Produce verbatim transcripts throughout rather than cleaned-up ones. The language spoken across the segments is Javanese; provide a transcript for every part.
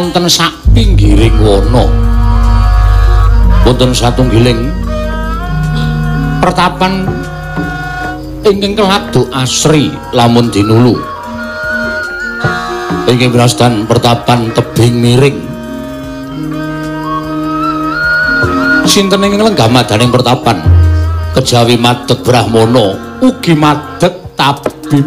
wonten sak pinggiring wana wonten satunggiling pertapan ingkang keladu asri lamun dinulu inggih winastan pertapan tebing miring sinten ingkang lenggah madaning pertapan kejawi madeg brahmana ugi madeg tabib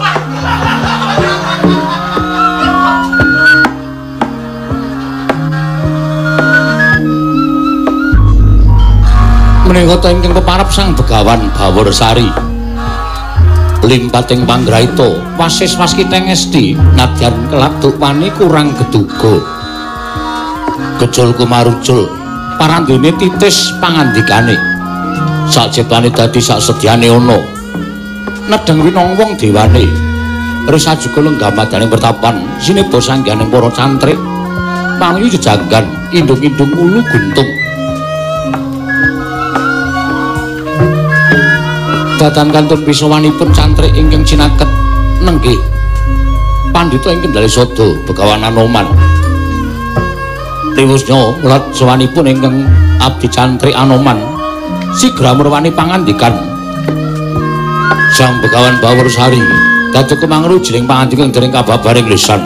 menika ingkang peparap sang Begawan Bawarsari limpating panggraita wasis waskiteng esti nadyan keladuk wani kurang geduga gejol kumarucul parandene titis pangandikane sakjetane dadi saksedyane ana nedeng winong wong dewane risa juga lenggah madaning pertapan sineba sangganing para cantrik pangyu jejanggan indung-indung ulu guntung datan kantun pisawanipun cantrik ingkang cinaket nenggih pandhita ing Kendali Sada Begawan Anoman riwusnya mulat sawanipun ingkang abdi cantrik Anoman sigra merwani pangandikan sang Begawan Bawarsari dados kemangru jering pangandikan dening kababaring lisan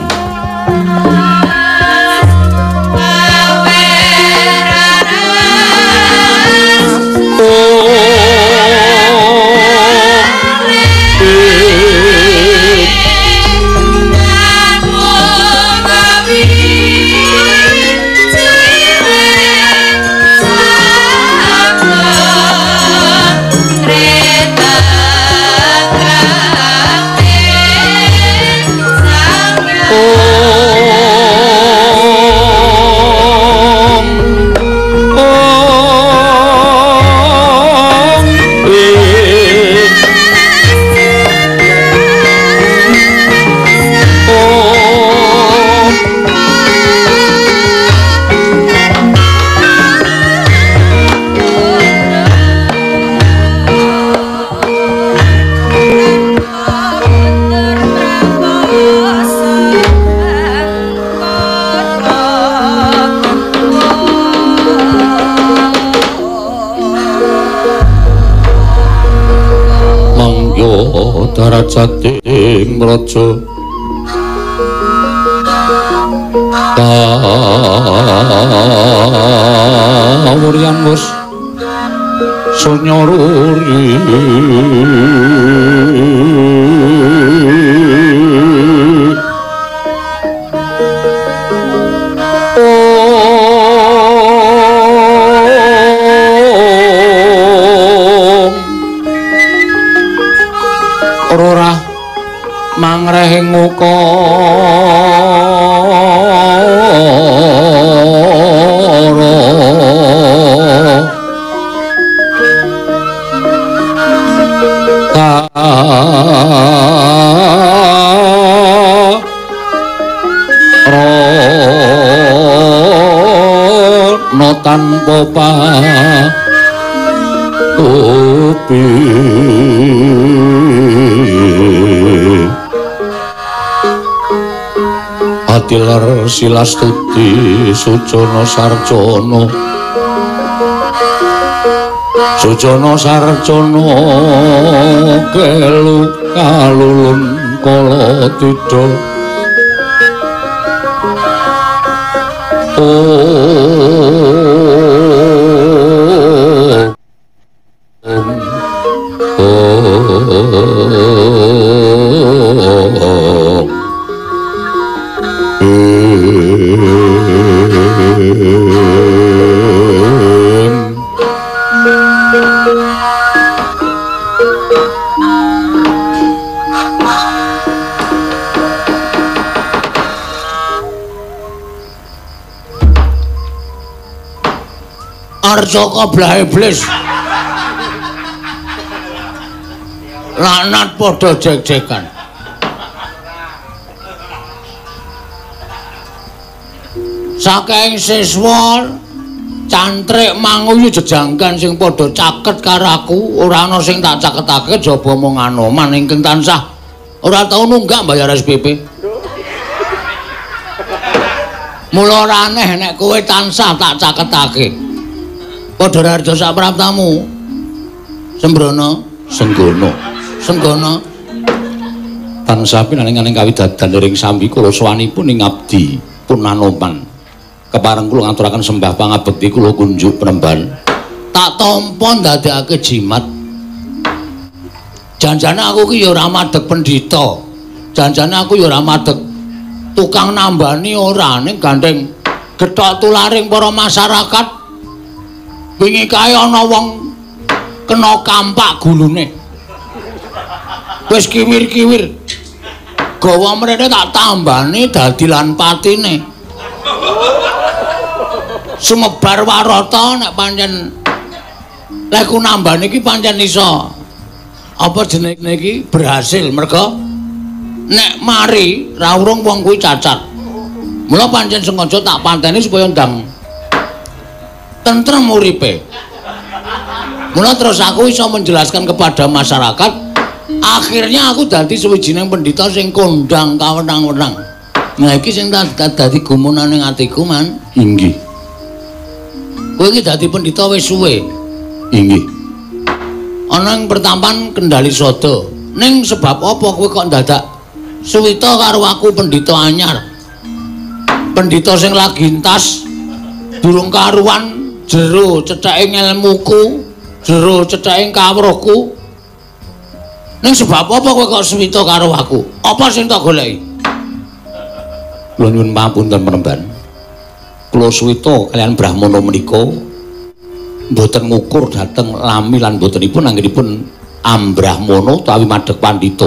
Darajating raja kawuryan wis sunyaruri mangrehing muka rono tanpa patupi Atilar silastuti Sujono Sarjono Sujono Sarjono kelu kalulun kala tida Arjaka blah iblis lanat padha jek-jekan saking siswa cantrik manguyu jejanggan sing padha caket karo aku ora ana sing tak caketake jaba mung Anoman ingkang tansah ora tau nunggak bayar S P P Mula ora aneh nek kowe tansah tak caketake. Padha raja sapraptamu. Sembrono, Senggono. Senggono. Tansah pinaning-aning kawidadan ring sambi kula sowanipun ing abdi pun Anoman. Kepareng kula ngaturaken sembah pangabekti kula kunjuk penemban. Tak tampa ndadekake jimat. Janjane aku ki ya ora madheg pendhita. Janjane aku ya ora madheg tukang nambani ora ning gandeng gethok tularing para masyarakat. Wingi kae ana wong kena kampak gulune. Wis kiwir-kiwir. Gawa mrene tak tambani dadi lan patine. Sumebar warata nek pancen lek ku nambani iki pancen iso apa jenenge iki berhasil merga nek mari ra urung wong kuwi cacat. Mula pancen sengaja tak panteni supaya ndang tentrem uripe. Mula terus aku iso menjelaskan kepada masyarakat, akhirnya aku dadi sawijining pendhita sing kondang kawenang-wenang. Nah iki sing dadi gumunan ning atiku, Man. Inggih. Kowe iki dadi pendhita wis suwe. Inggih. Ana ing pertampan Kendali Sada. Ning sebab apa kowe kok dadak suwita karo aku pendhita anyar? Pendhita sing lagi entas durung karuan jero cetheke ilmuku, jero cetheke kawruhku. Ning sebab apa kowe kok suwita karo aku? Apa sing tak goleki? Kula nyuwun pamunten penemban. Kula suwita kalian Brahmana menika mboten ngukur dhateng lami lan botenipun anggenipun ambrahmana utawi madheg pandhita.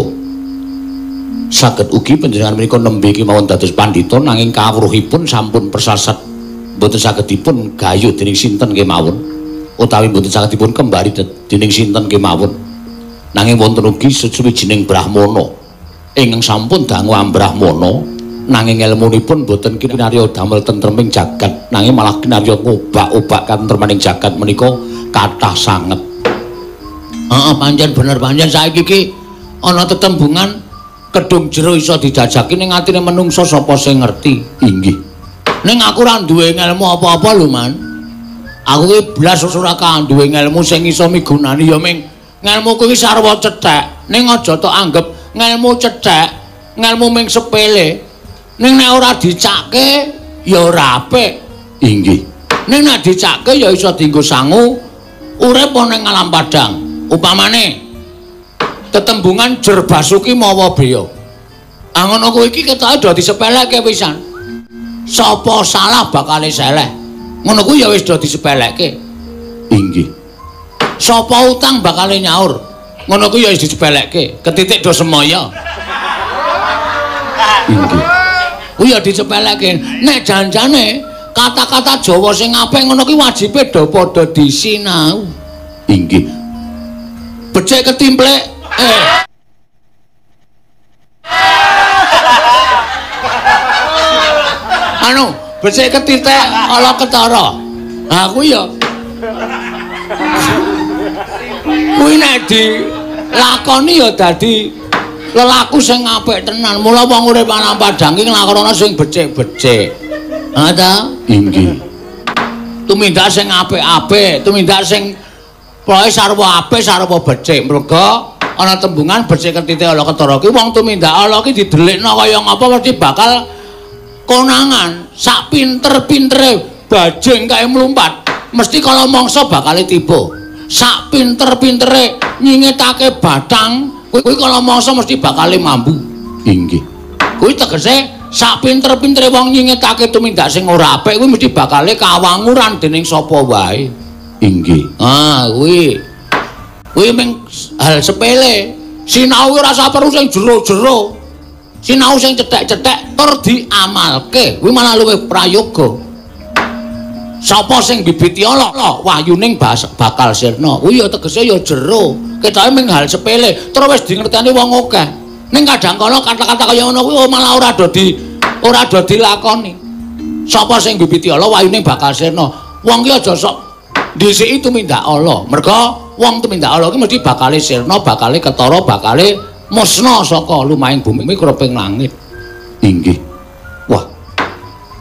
Saged ugi panjenengan menika nembe kemawon dados pandhita nanging kawruhipun sampun persasat mboten saged dipun gayuh dening sinten kemawon utawi mboten saged dipun kembali dening sinten kemawon. Nanging wonten ugi sawijining brahmana ingkang sampun dangu ambrahmana nanging ilmunipun boten kinarya damel tentreming jagat nanging malah kinarya ngobak-obak katentremaning jagat menika kathah sanget. Heeh, pancen bener pancen saiki iki ana tetembungan kedung jero iso didajaki ning atine menungsa sapa sing ngerti. Inggih. Ning aku ora duwe ilmu apa-apa lho, Man. Aku iki blas ora duwe ilmu sing iso migunani ya ming ngelmuku iki sarwa cethek. Ning aja tok anggap ngelmu cethek, ngelmu ming sepele. Ning nek ora dicake ya ora apik. Inggih. Ning nek dicake ya iso dienggo sangu urip ning alam padang. Upamane tetembungan jer basuki mawa beya. Ah ngono kuwi iki ketoke dadi sepeleke pisan. Sapa salah bakale seleh. Ngono kuwi ya wis dadi sepeleke. Inggih. Sapa utang bakale nyaur. Ngono kuwi ya wis disepeleke. Ketitik do semaya. Inggih. Kuwi ya disepeleke. Nek janjane kata-kata Jawa sing apik ngono kuwi wajibe do padha disinau. Inggih. Becik ketimplek. Eh. Anu, becik ketitik ala ketara. Ha kuwi ya. Kuwi nek dilakoni ya dadi lelaku sing apik tenan. Mula wong urip ana padang iki nglakonana sing becik-becik. Ha ta? Inggih. Tumindak sing apik-apik, tumindak sing pokoke sarwa apik, sarwa becik. Merga ana tembungan becik ketitik ala ketara ki wong tumindak ala ki didelikno kaya ngapa mesti bakal konangan. Sak pinter-pintere bajing kae mlumpat mesti kala mangsa bakal tiba. Sak pinter-pintere nyingetake batang kuwi kala mangsa mesti bakal mambu. Inggih. Kuwi tegese sak pinter-pintere wong nyingetake tumindak sing ora apik kuwi mesti bakal kawanguran dening sapa wae. Inggih. Ah kuwi kuwi mung hal sepele. Sinau ora usah perlu sing jero-jero. Sinau sing cethek-cethek tur diamalke. Kuwi malah luwih prayoga. Sapa sing bibiti ala wahyuning bakal sirna. Kuwi ya tegese ya jero. Ketoke mung hal sepele, terus wis dingerteni wong akeh. Ning kadang kala kata-kata kaya ngono kuwi malah ora dadi ora dadi lakoni. Sapa sing bibiti ala wahyuning bakal sirna. Wong ki aja sok dhisiki tumindak ala. Merga wong tumindak ala ki mesti bakale sirna, bakale ketara, bakale musna saka lumahing bumi kreping langit. Inggih. Wah.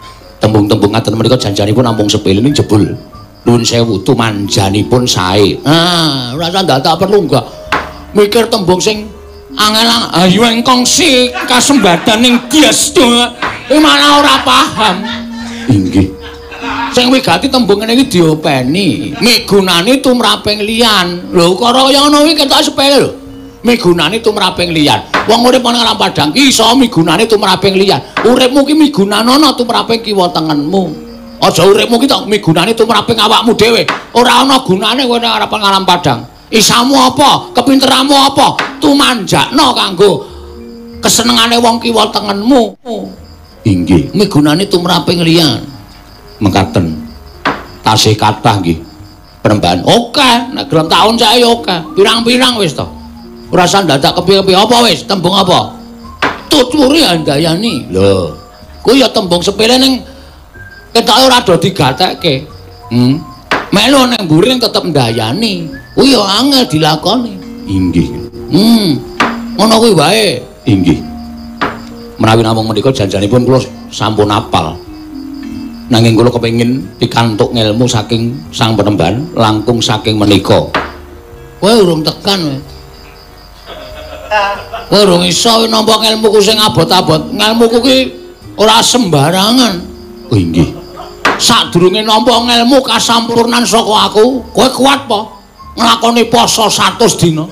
Tembung-tembung ngaten menika janjanipun namung sepele ning jebul. Nuwun sewu tumanjanipun sae. Ah, ora usah dadak perlu enggak. Mikir tembung sing angel ayu engkong si kasembadan ning Dias to. Iki mana ora paham. Inggih. Sing wigati tembung ngene iki diopeni. Migunani tumraping liyan. Lho karo kaya ngono kuwi ketok sepele lho. Migunani tumraping liyan. Wong urip ana nang padang ki iso migunani tumraping liyan. Uripmu ki migunanana tumraping kiwa tengenmu. Aja uripmu ki tok migunani tumraping awakmu dhewe. Ora ana gunane kowe nang arep ngalam padang. Isamu apa? Kepinteranmu apa? Tumanjakno kanggo kesenengane wong kiwa tengenmu. Inggih, migunani tumraping liyan. Mengkaten tasih kathah nggih penembahan oke nek gelem taun sae oke pirang-pirang wis to ora usah dadak kepiye-kepiye apa wis tembung apa tuturi andayani lho kuwi ya tembung sepele ning ketoke ora do digatekke hmm melu ning mburi tetep ndayani kuwi ya angel dilakoni inggih hmm ngono kuwi wae inggih menawi namung menika janjanipun kula sampun apal nanging kula kepengin pikantuk ngelmu saking sang penemban langkung saking menika. Kowe urung tekan kowe. Kowe urung iso nampa ngelmuku sing abot-abot. Ngelmuku ki ora sembarangan. Oh inggih. Sadurunge nampa ngelmu kasampurnan saka aku, kowe kuat apa? Nglakoni poso seratus dina.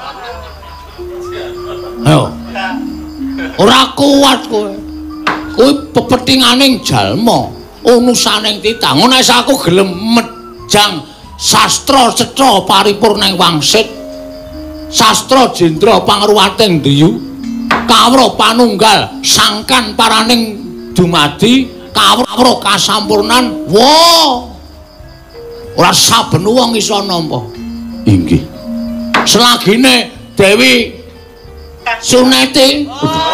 Ayo. Ora kuat kowe. Kowe pepetinganing jalma. Unusaning titah ngono aku gelem mejang sastra cetha paripurning wangsit sastra jendra pangruwating diyu kawruh panunggal sangkan paraning dumadi kawruh kasampurnan wo ora saben wong iso nampa inggih selagine Dewi Suneti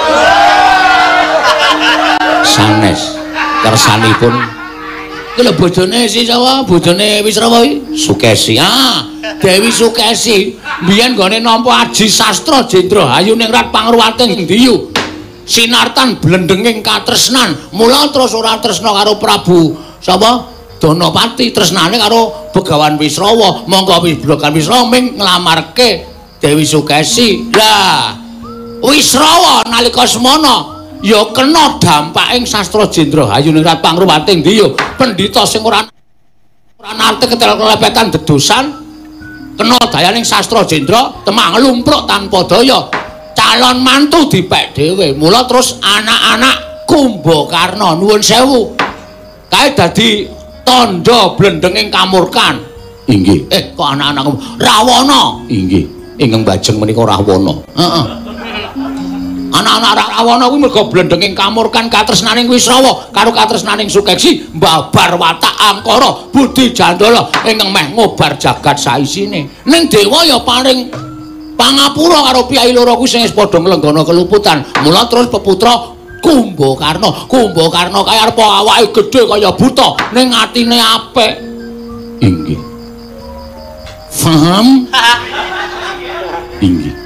sanes kersanipun iki lho bojone si sapa bojone Wisrawa iki Sukesi ah Dewi Sukesi mbiyen gone nampa aji sastra jendra ayu ning rat pangruwating diyu sinartan blendenging katresnan mula terus ora tresna karo Prabu sapa Danapati tresnane karo Begawan Wisrawa monggo Begawan Wisrawa ming nglamarke Dewi Sukesi lah Wisrawa nalika semana ya kena dampaking sastra jendra ayu ning rat pangruwating diyu pendhita sing ora ora nate ketel-kelepetan dedosan kena dayaning sastra jendra temang lumpruk tanpa daya calon mantu dipek dhewe mula terus anak-anak Kumbakarna nuwun sewu kae dadi tandha blendenging kamurkan inggih eh kok anak-anak Rawana inggih ingkang bajeng menika Rawana heeh anak-anak Rawana kuwi mergo blendenging kamurkan katresnaning Wisrawa karo katresnaning Sukesi mbabar watak angkara budi jandala ingkang meh ngobar jagat saisine ning dewa ya paring pangapura karo piyai loro kuwi sing padha nglenggana keluputan mula terus peputra Kumbakarna Kumbakarna kaya arep awake gedhe kaya buta ning atine apik inggih paham inggih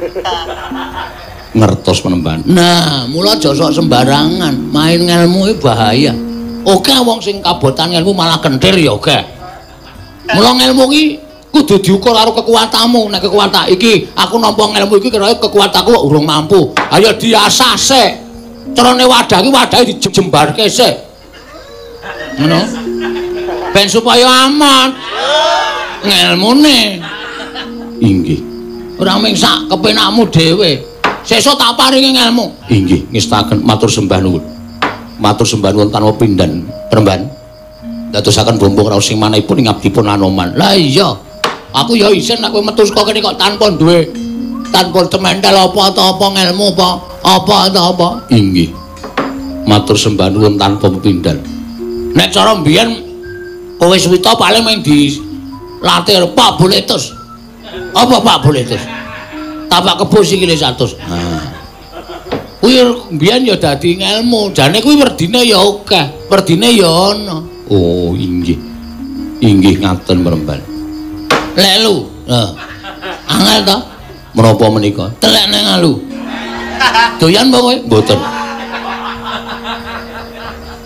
ngertos penemban. Nah, mula aja sok sembarangan, main ngelmu iki bahaya. Oke wong sing kabotan ngelmu malah kentir ya oke. Mula ngelmu iki kudu diukur karo kekuatanmu. Nek kekuatan iki aku nampa ngelmu iki kira kekuatanku urung mampu. Ayo diasah sik. Carane wadah iki wadahe dijembarke sik. Ngono. Ben supaya aman. Ngelmune. Inggih. Ora mung sak kepenakmu dhewe. Sesuk tak paringi ngelmu. Inggih, ngestaken matur sembah nuwun. Matur sembah nuwun tanpa pindhan, Peremban. Dadosaken bombong raos sing manahipun ing abdipun Anoman. Lah iya. Aku ya isin nek kowe metu saka kene kok tanpa duwe tanpa cementel apa ta apa ngelmu apa apa ta apa. Inggih. Matur sembah nuwun tanpa pindhan. Nek cara mbiyen kowe suwita paling mung dilatih Pak Boletus. Apa Pak Boletus? Tapak kebo sikile seratus. Nah. Kuwi mbiyen ya dadi ngelmu. Jane kuwi werdine ya akeh, werdine ya ana. Oh, inggih. Inggih ngaten Peremban. Lelu. Heeh. Angel to? Menapa menika? Telek nang alu. Doyan apa kowe? Mboten.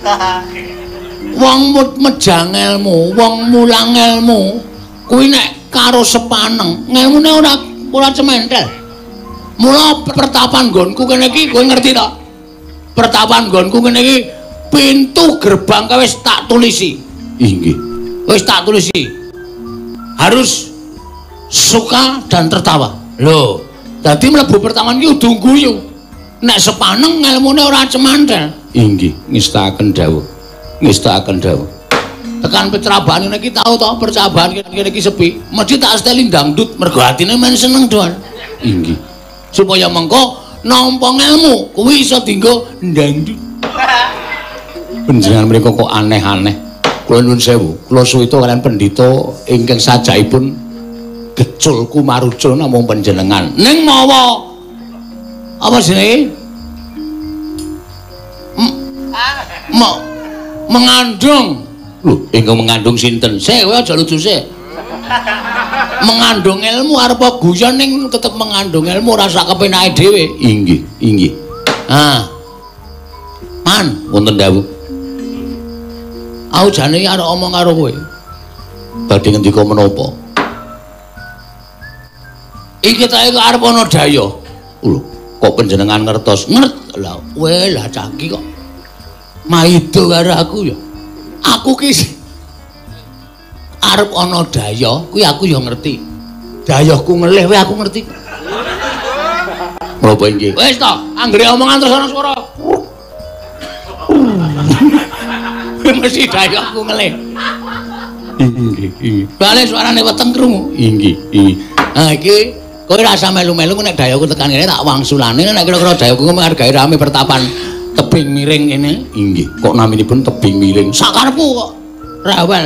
Wong mejang ilmu, wong mulang ilmu, kuwi nek karo sepaneng, ngelmune ora ora cementel. Mula pertapan nggonku kene iki kowe ngerti to? Pertapan nggonku kene iki pintu gerbang wis tak tulisi. Inggih. Wis tak tulisi. Harus suka dan tertawa. Lho, dadi mlebu pertapan iki kudu guyu. Nek sepaneng ngelmune ora cementel. Inggih, ngestakaken dawuh. Ngestakaken dawuh. Tekan petrabahan ngene iki tau to percabahan kene iki sepi. Mesti tak steli dangdut mergo atine men seneng doan. Inggih. Supaya mengko nampa ilmu kuwi iso dienggo dangdut. Panjenengan mriku kok aneh-aneh. Kula nuwun sewu, kula suwita kalian pendhita ingkang sajaipun Gecul Kumarucul namung panjenengan. Ning mawa apa jenenge? Mak mengandung. Lho, ingkang mengandung sinten? Sik kowe aja lucu sik. Mengandung ilmu arepa guyon ning tetep mengandung ilmu rasa kepenake dhewe. Inggih, inggih. Ah. Man, wonten dawuh. Aku jane arep omong karo kowe. Badhe ngendika menapa? Iki ta iku arep ana daya. Lho, kok panjenengan ngertos? Ngert. Lah, kowe lah caki kok. Maido karo aku ya. Aku ki arep ana daya, kuwi aku ya ngerti. Dayahku ngelih kowe aku ngerti. Menapa inggih? Wis to, anggere omongan terus ana swara. Mesti dayahku ngelih. Inggih, inggih. Bale suarane weteng krungu. Inggih, inggih. Ha iki kowe ra usah melu-melu nek dayaku tekan kene tak wangsulane nek kira-kira dayaku ngargahi rame pertapan tebing miring kene. Inggih, kok naminipun tebing miring. Sakarepku kok. Rawel.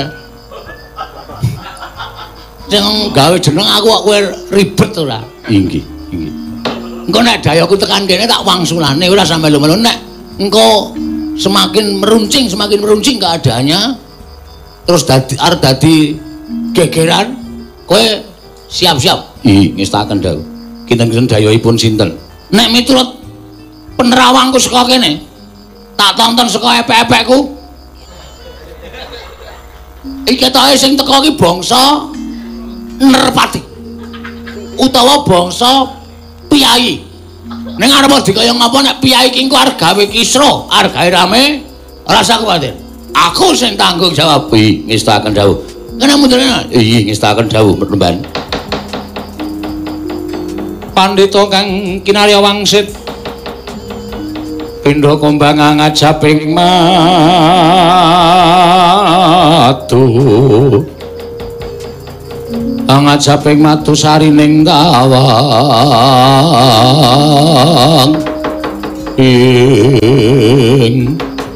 Sing gawe jeneng aku kok kowe ribet ora? Inggih, inggih. Engko nek dayaku tekan kene tak wangsulane ora usah melu-melu nek engko semakin meruncing, semakin meruncing keadaannya terus dadi arep dadi gegeran, kowe siap-siap. Ih, ngestakaken dawuh. Kinten-kinten dayahipun sinten? Nek miturut penerawangku saka kene, tak tonton saka epek-epekku. Iki tae sing teko iki bangsa Nerpati. Utawa bangsa Piyai. Ning arep dikaya ngapa nek piyai iki engko arep gawe kisra, arep gawe rame, ora usah kuwatir. Aku sing tanggung jawab. Ih, ngestakaken dawuh. Kena mundurane. Iya, ngestakaken dawuh Mremban. Pandhita kang kinarya wangsit pindha kumbang ngajaping matu. Ngajaping matu sarining gawang ing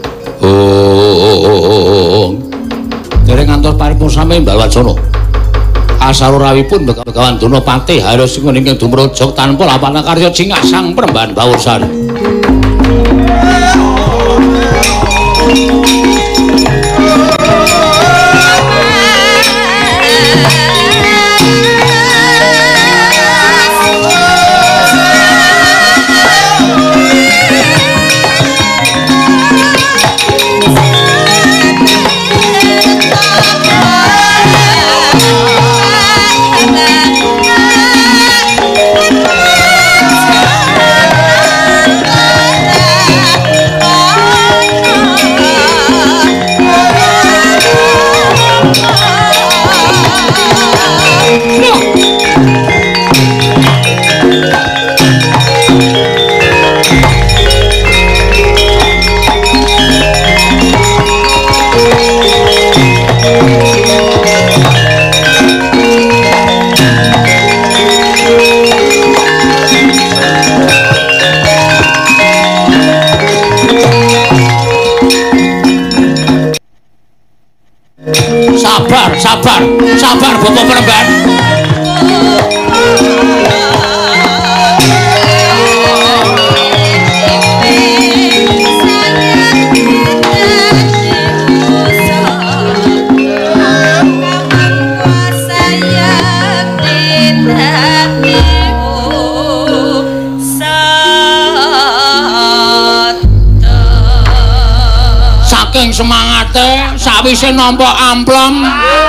ong dereng ngantos paripun sami Mbak Wacana asarurawipun Begawan Dunapati harus ingkang dumrojok tanpa lapana karya jingah sang Premban Bawursari. Sabar, sabar, sabar Bapak Premban. sawise nampa amplom.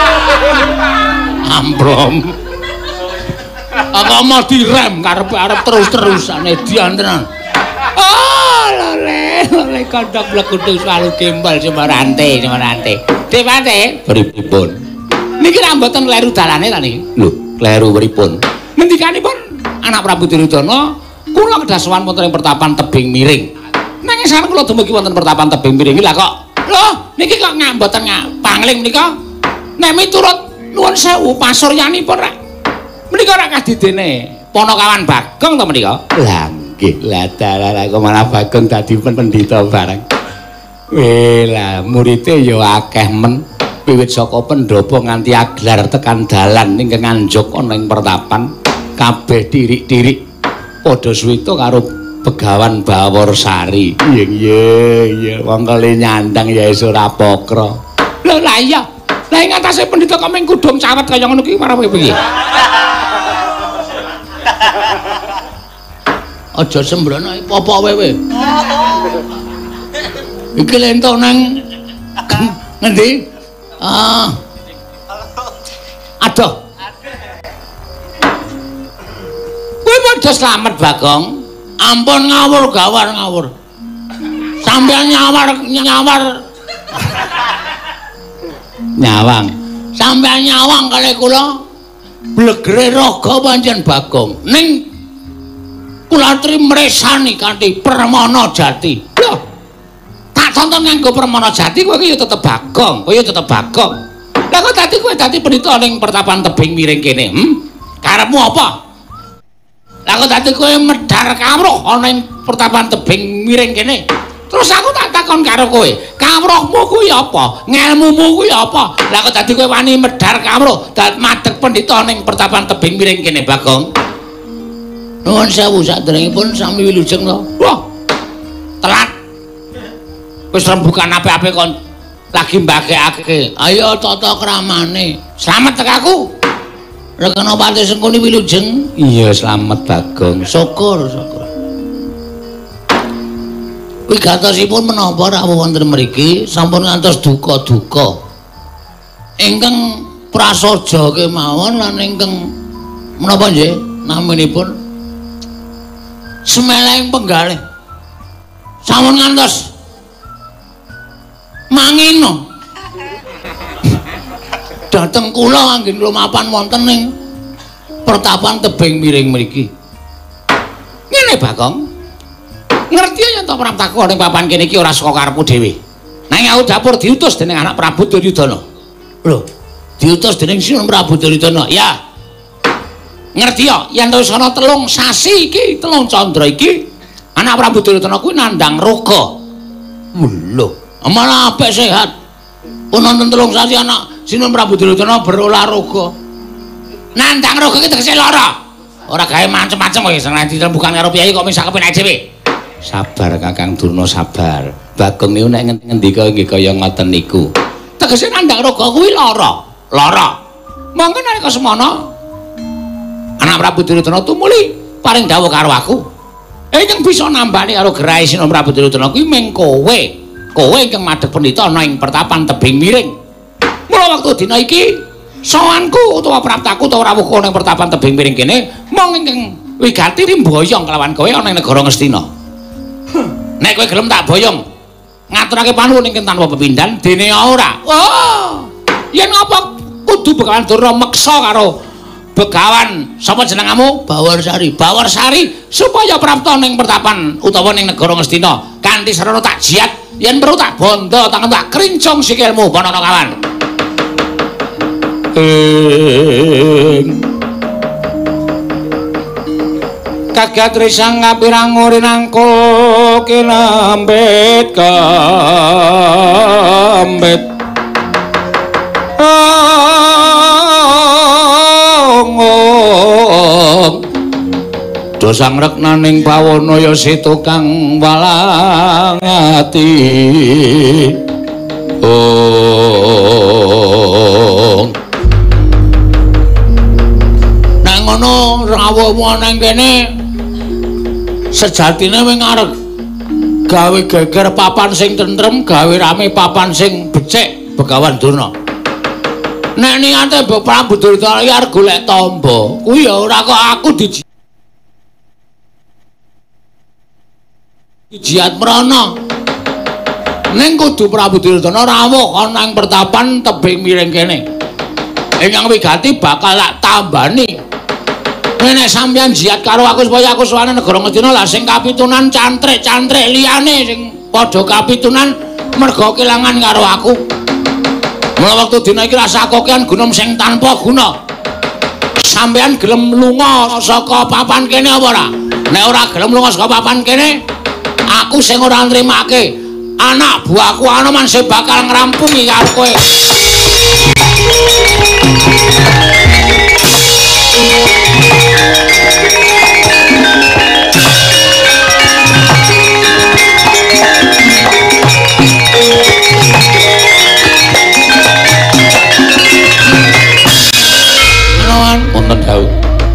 Amplom. Apa mau direm karep-arep terus-terusane diantenan. Oh, lole, lole kandhak blekudu selalu gembal Semarante, Semarante. Dewate, pripun? Niki ra mboten kleru dalane ta niki? Lho, kleru pripun? Ngendikanipun anak Prabu Duryudana, kula kedah sowan wonten ing pertapan tebing miring. Nanging sareng kula dumugi wonten pertapan tebing miring iki lha kok lho, niki kok ngak mboten ngak pangling menika. Nek miturut nuwun sewu pasuryanipun rek. Menika rak kadidene Ponokawan Bagong to menika? Lah nggih, lah dalah kok malah Bagong dadi pendhita bareng. Weh lah muridé ya akeh men. Wiwit saka pendopo nganti aglar tekan dalan ingkang nganjuk ana ing pertapan kabeh tirik-tirik padha suwita karo Begawan Baworsari. Iya iya iya wong kali nyandang ya iso ora pokra. Lho lah iya. Lah ing atase pendhita kok mung kudung cawet kaya ngono ki marang piye? Aja sembrono apa wewe. Iki lentok nang ngendi? Ah. Aduh. Kowe padha slamet Bagong. Ampun ngawur gawar ngawur. Sampeyan nyawar nyawar. Nyawang. Sampeyan nyawang kali kula. Blegere raga pancen Bagong. Ning kula tri mresani kanthi Permana Jati. Lho. Tak tonton nganggo Permana Jati kowe iki ya tetep Bagong, kowe ya tetep Bagong. Lah kok dadi kowe dadi pendhita ning pertapan tebing miring kene, hm? Karepmu apa? Lah kok dadi kowe medhar kawruh ana ing pertapan tebing miring kene. Terus aku tak takon karo kowe, kawruhmu kuwi apa? Ngelmumu kuwi apa? Lah kok dadi kowe wani medhar kawruh dadi madheg pendhita ning pertapan tebing miring kene, Bagong? Nuwun sewu sadèrèngipun sami wilujeng to. Wah. Telat. Wis rembukan apik-apik kon lagi mbagekake. Ayo tata kramane. Slamet tekaku. Rekana pati sengkuni wilujeng. Iya, slamet Bagong. Syukur, syukur. Wigatosipun menapa rawuh wonten mriki sampun ngantos duka-duka. Ingkang prasaja kemawon lan ingkang menapa nggih naminipun Semeleng Penggalih. Sampun ngantos mangino dateng kula anggen lumapan wonten ing pertapan tebing miring mriki. Ngene Bagong. Ngerti yen to praptaku ning papan kene iki ora saka karepmu dhewe. Nanging aku dapur diutus dening anak Prabu Duryudana. Lho, diutus dening Sinun Prabu Duryudana. Ya. Ngerti ya yen wis ana telung sasi iki, telung candra iki anak Prabu Duryudana kuwi nandhang roga. Lho. Malah apik sehat. Pun nonton telung sasi anak Sinun Prabu Duryudana berolahraga. Nandhang roga iki tegese lara. Ora gawe macem-macem kok sing nanti bukan karo piye kok misak kepenak dhewe. Sabar Kakang Durna sabar. Bagong niku nek ngendika nggih kaya ngoten niku. Tegese nandhang roga kuwi lara. Lara. Mangke nalika semana anak Prabu Duryudana tumuli paring dawuh karo aku. Ingkang bisa nambani karo gerahe Sinun Prabu Duryudana kuwi mung kowe. Kowe ingkang madheg pendhita ana ing pertapan tebing miring. Mula wektu dina iki sowanku utawa praptaku utawa rawuhku ning pertapan tebing miring kene mong ingkang wigati rimboyong kelawan kowe ana ing negara Ngastina. Nek kowe gelem tak boyong ngaturake panuwun ingkang tanpa pepindhan dene ora. Oh. Yen apa kudu Begawan Durna meksa karo Begawan sapa jenengmu? Baworsari. Baworsari supaya prapta ning pertapan utawa ning negara Ngastina kanthi sarana tak jiat yen perlu tak bondo tangan tak krincung sikilmu Ponokawan. Kagat risang ngapirang urinangkul kinambet kambet ngong dosang reknaning pawana ya situkang walang ati oh nang ngono rawuhmu nang kene sejatine wing arep gawe geger papan sing tentrem gawe rame papan sing becik Begawan Durna. Nek niate Mbok Prabu Durna iki arep golek tamba, kuwi ya ora kok aku diji jiat merana. Ning kudu Prabu Durna rawuh ana ing pertapan tebing miring kene. Ingkang wigati bakal tak tambani. Nek sampeyan jiat karo aku supaya aku suwane negara Ngastina lah sing kapitunan cantrik-cantrik liyane sing padha kapitunan merga kelangan karo aku. Mula wektu dina iki rasa kokean gunung sing tanpa guna. Sampeyan gelem lunga saka papan kene apa ora? Nek ora gelem lunga saka papan kene, aku sing ora nrimake anak buahku Anoman sing bakal ngrampungi karo kowe. Wonten dawuh.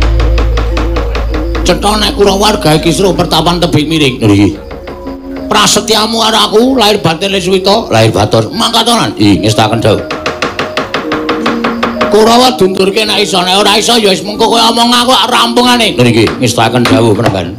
Cetha nek Kurawarga iki sira pertapan tebing miring. Nggih. Prasetyamu karo aku lahir batin Liswita, lahir batur mangkatonan. Ih, ngestaken dawuh. Kurawa dunturke nek iso, nek ora iso ya wis mengko kowe omong aku rampungane. Nggih, ngestaken dawuh penemban.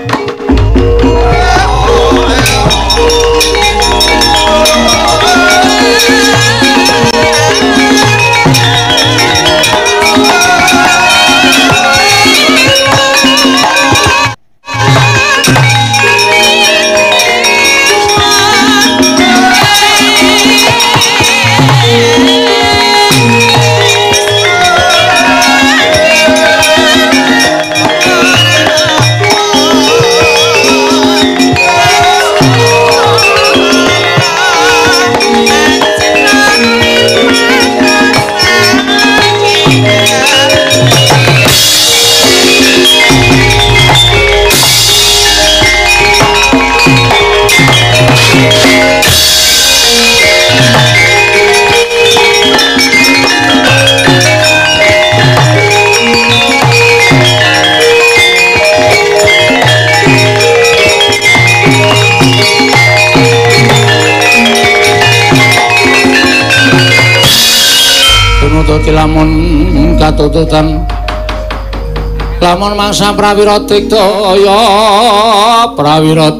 Lamun katututan lamun mangsa prawira diktaya prawira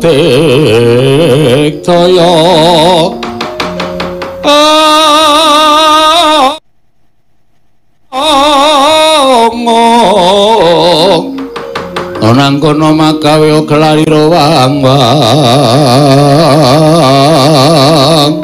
diktaya ana kono magawe gelarira wang-wang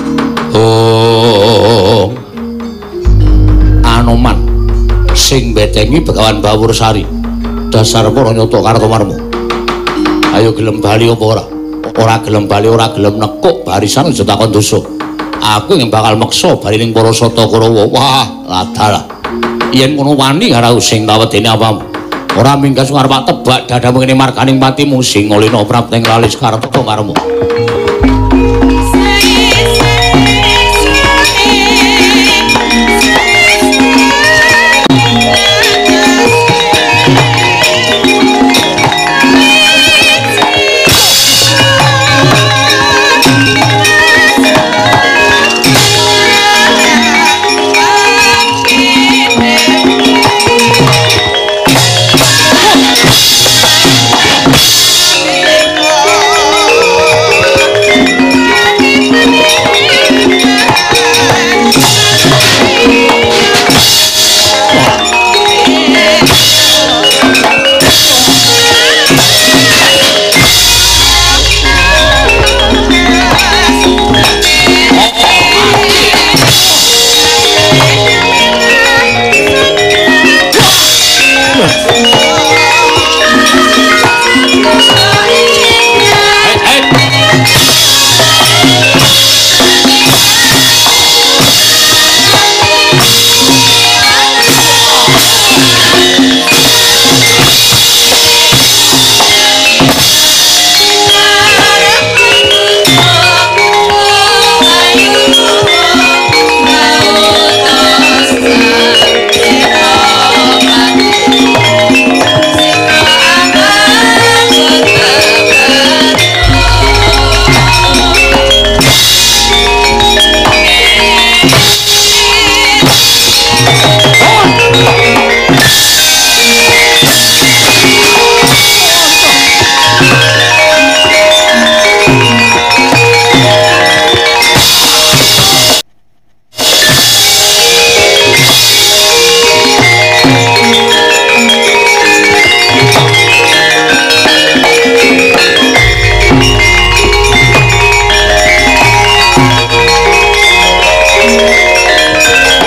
oh Anoman sing betengi Begawan Bawursari dasar para nyata Kartomarma. Ayo gelem bali apa ora? Ora gelem bali, ora gelem nekuk barisan aja takon dosa. Aku yang bakal meksa bali ning para Sata Kurawa. Wah, ladalah. Yen ngono wani karo sing tawedene apamu. Ora minggas ngarep tebak dadamu kene marganing patimu sing ngolina prapteng lalis karep karemu.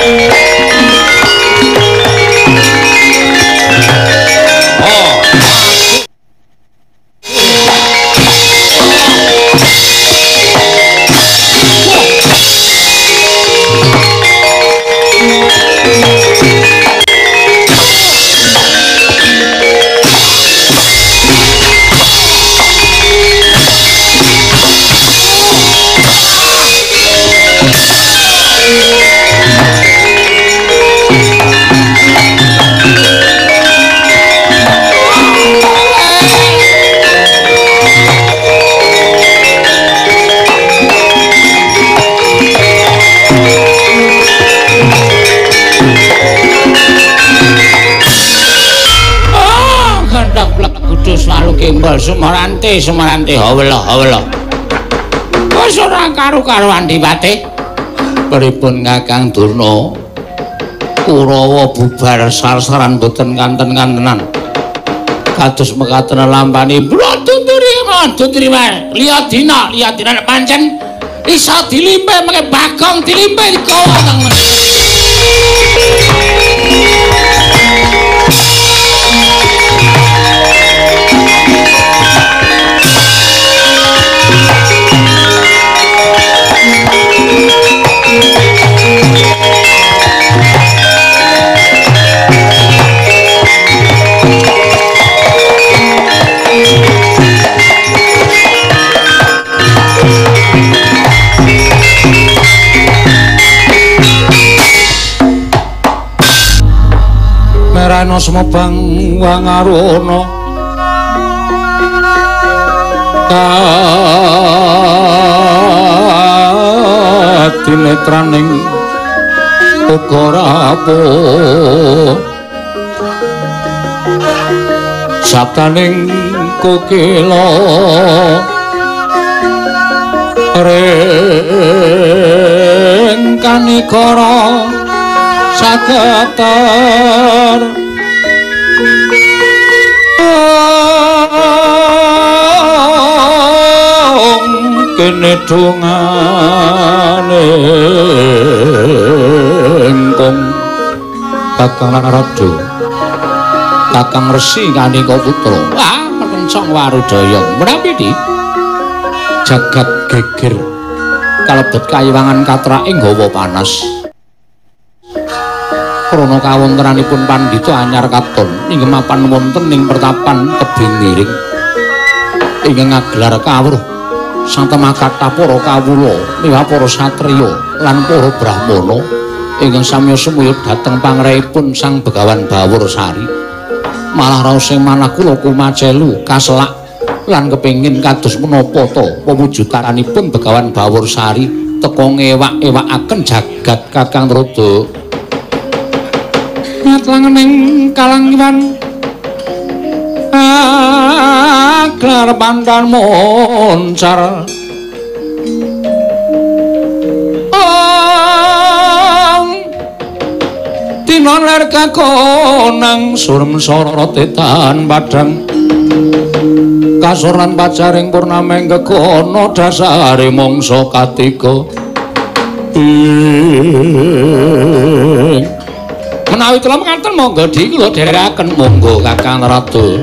Sumarante Sumarante hawela hawela wis ora karo-karo Andipati pripun Kakang Durna Kurawa bubar sarsaran boten kanten-kantenan kados mekaten lampani Brodunduri Brodunduri liya dina liya dina pancen iso dilimpe mengke Bagong dilimpe dikowo teng Merana semobang wangarana kadinetraning uga rapuh sabdaning kokila ring kanikara sakatar kene dongane engkong Kakang Narada Kakang Resi Kanika Putra ah mencong Warudaya menapiti jagat geger kalebet kayiwangan katraking gawa panas krana kawontenanipun pandhita anyar katon inggih mapan wonten ing pertapan tebing miring ingkang ngagelar kawruh sang temakata para kawula miwah para satriya lan para brahmana ingkang samya sumuya dhateng pangrehipun Sang Begawan Bawursari malah raos sing manah kula kumacelu kaselak lan kepengin kados menapa ta pewujudanipun Begawan Bawursari teka ngewak-ewakaken jagat Kakang Narada ngatlangening kalangiwan aglar pandan moncar ong tinon ler kakonang surem sorot tetan padang kasoran pacaring purnameng kekono dasare mongso katiga menawi kula mekaten monggo di kula dherekaken monggo Kakang Narada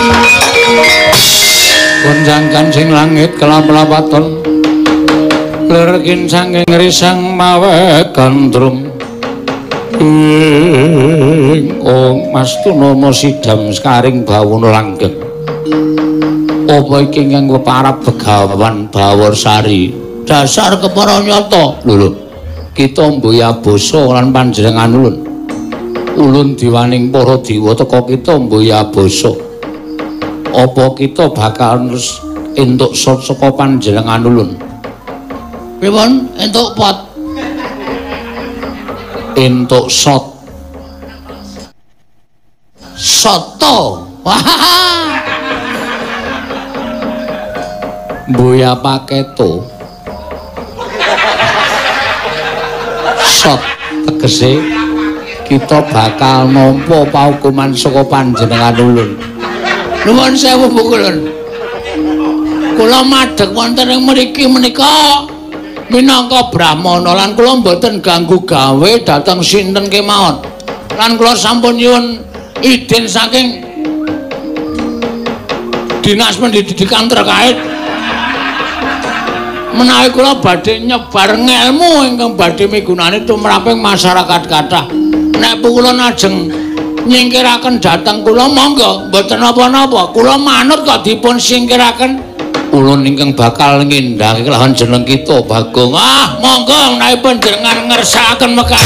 Sing langit kelap-lapaton Lerkin sanging risang mawe gandrum ing Mastuna sidam skaring bawuna langgeng. Apa iki nganggo parab Begawan Bawarsari? Dasar kepara nyata. Lho lho. Kita mboya basa lan panjenengan ulun. Ulun diwaning para dewa teka kita mboya basa. Apa kita bakal entuk saka panjenengan ulun? Pripun entuk pot? Entuk sot. Soto. Mboya paketo. Sot tegese kita bakal nampa paukuman saka panjenengan ulun. Nuwun sewu Bu Kulon. Kula madheg wonten ing mriki menika minangka brahmana lan kula mboten ganggu gawe dhateng sinten kemawon. Lan kula sampun nyuwun idin saking Dinas Pendidikan terkait menawi kula badhe nyebar ngelmu ingkang badhe migunani tumraping masyarakat kathah. Nek kula ajeng nyingkiraken dhateng kula monggo mboten napa-napa. Kula manut kok dipun singkiraken. Ulun ingkang bakal ngendhake kelawan jeneng kita Bagong. Ah, monggo menawi panjenengan ngersakaken mekaten.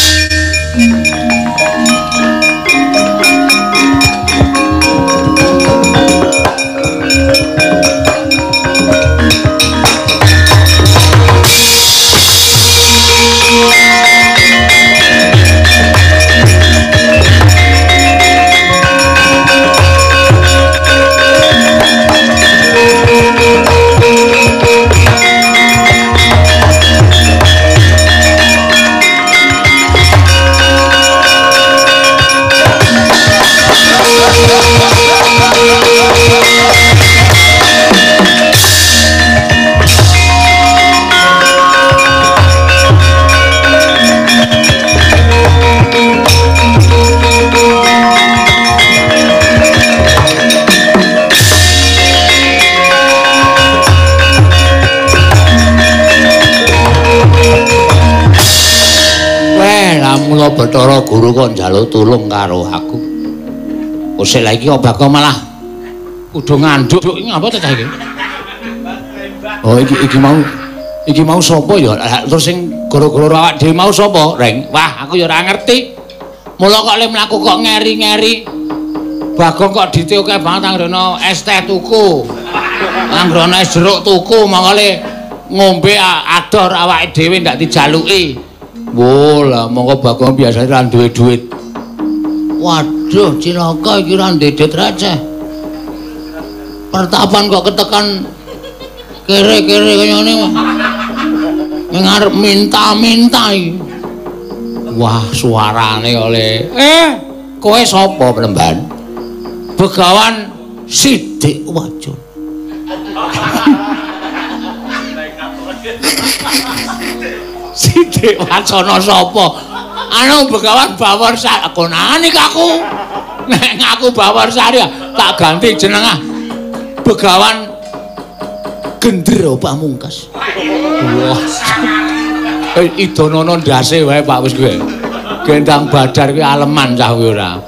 Mula Bathara Guru kok njaluk tulung karo aku. Kok lha iki kok bakal malah kudu nganduk ngapa ta iki? Oh iki iki mau iki mau sapa ya? Terus sing gara-gara awak dhewe mau sapa, Reng? Wah, aku ya ora ngerti. Mula kok le mlaku kok ngeri-ngeri. Bagong kok diteoke banget anggrono es teh tuku. Anggrono es jeruk tuku, monggo le ngombe ador awake dhewe ndak dijaluki. Wolah, monggo Bagong biasane ra duwe duit. Waduh, cilaka iki ra ndedet receh. Pertapan kok ketekan kere-kere kaya ngene. Ngarep minta-minta iki. Wah, suarane oleh eh kowe sapa Plemban? Begawan Sidik Wajon. Sidik Wacana sapa? Anu Begawan Bawarsari. Konane aku. Nek ngaku Bawarsari tak ganti jeneng ah. Begawan Gendera Pamungkas. Wah. Eh idonono ndase wae Pak wis kowe. Gendang Badar kuwi aleman cah kowe ora.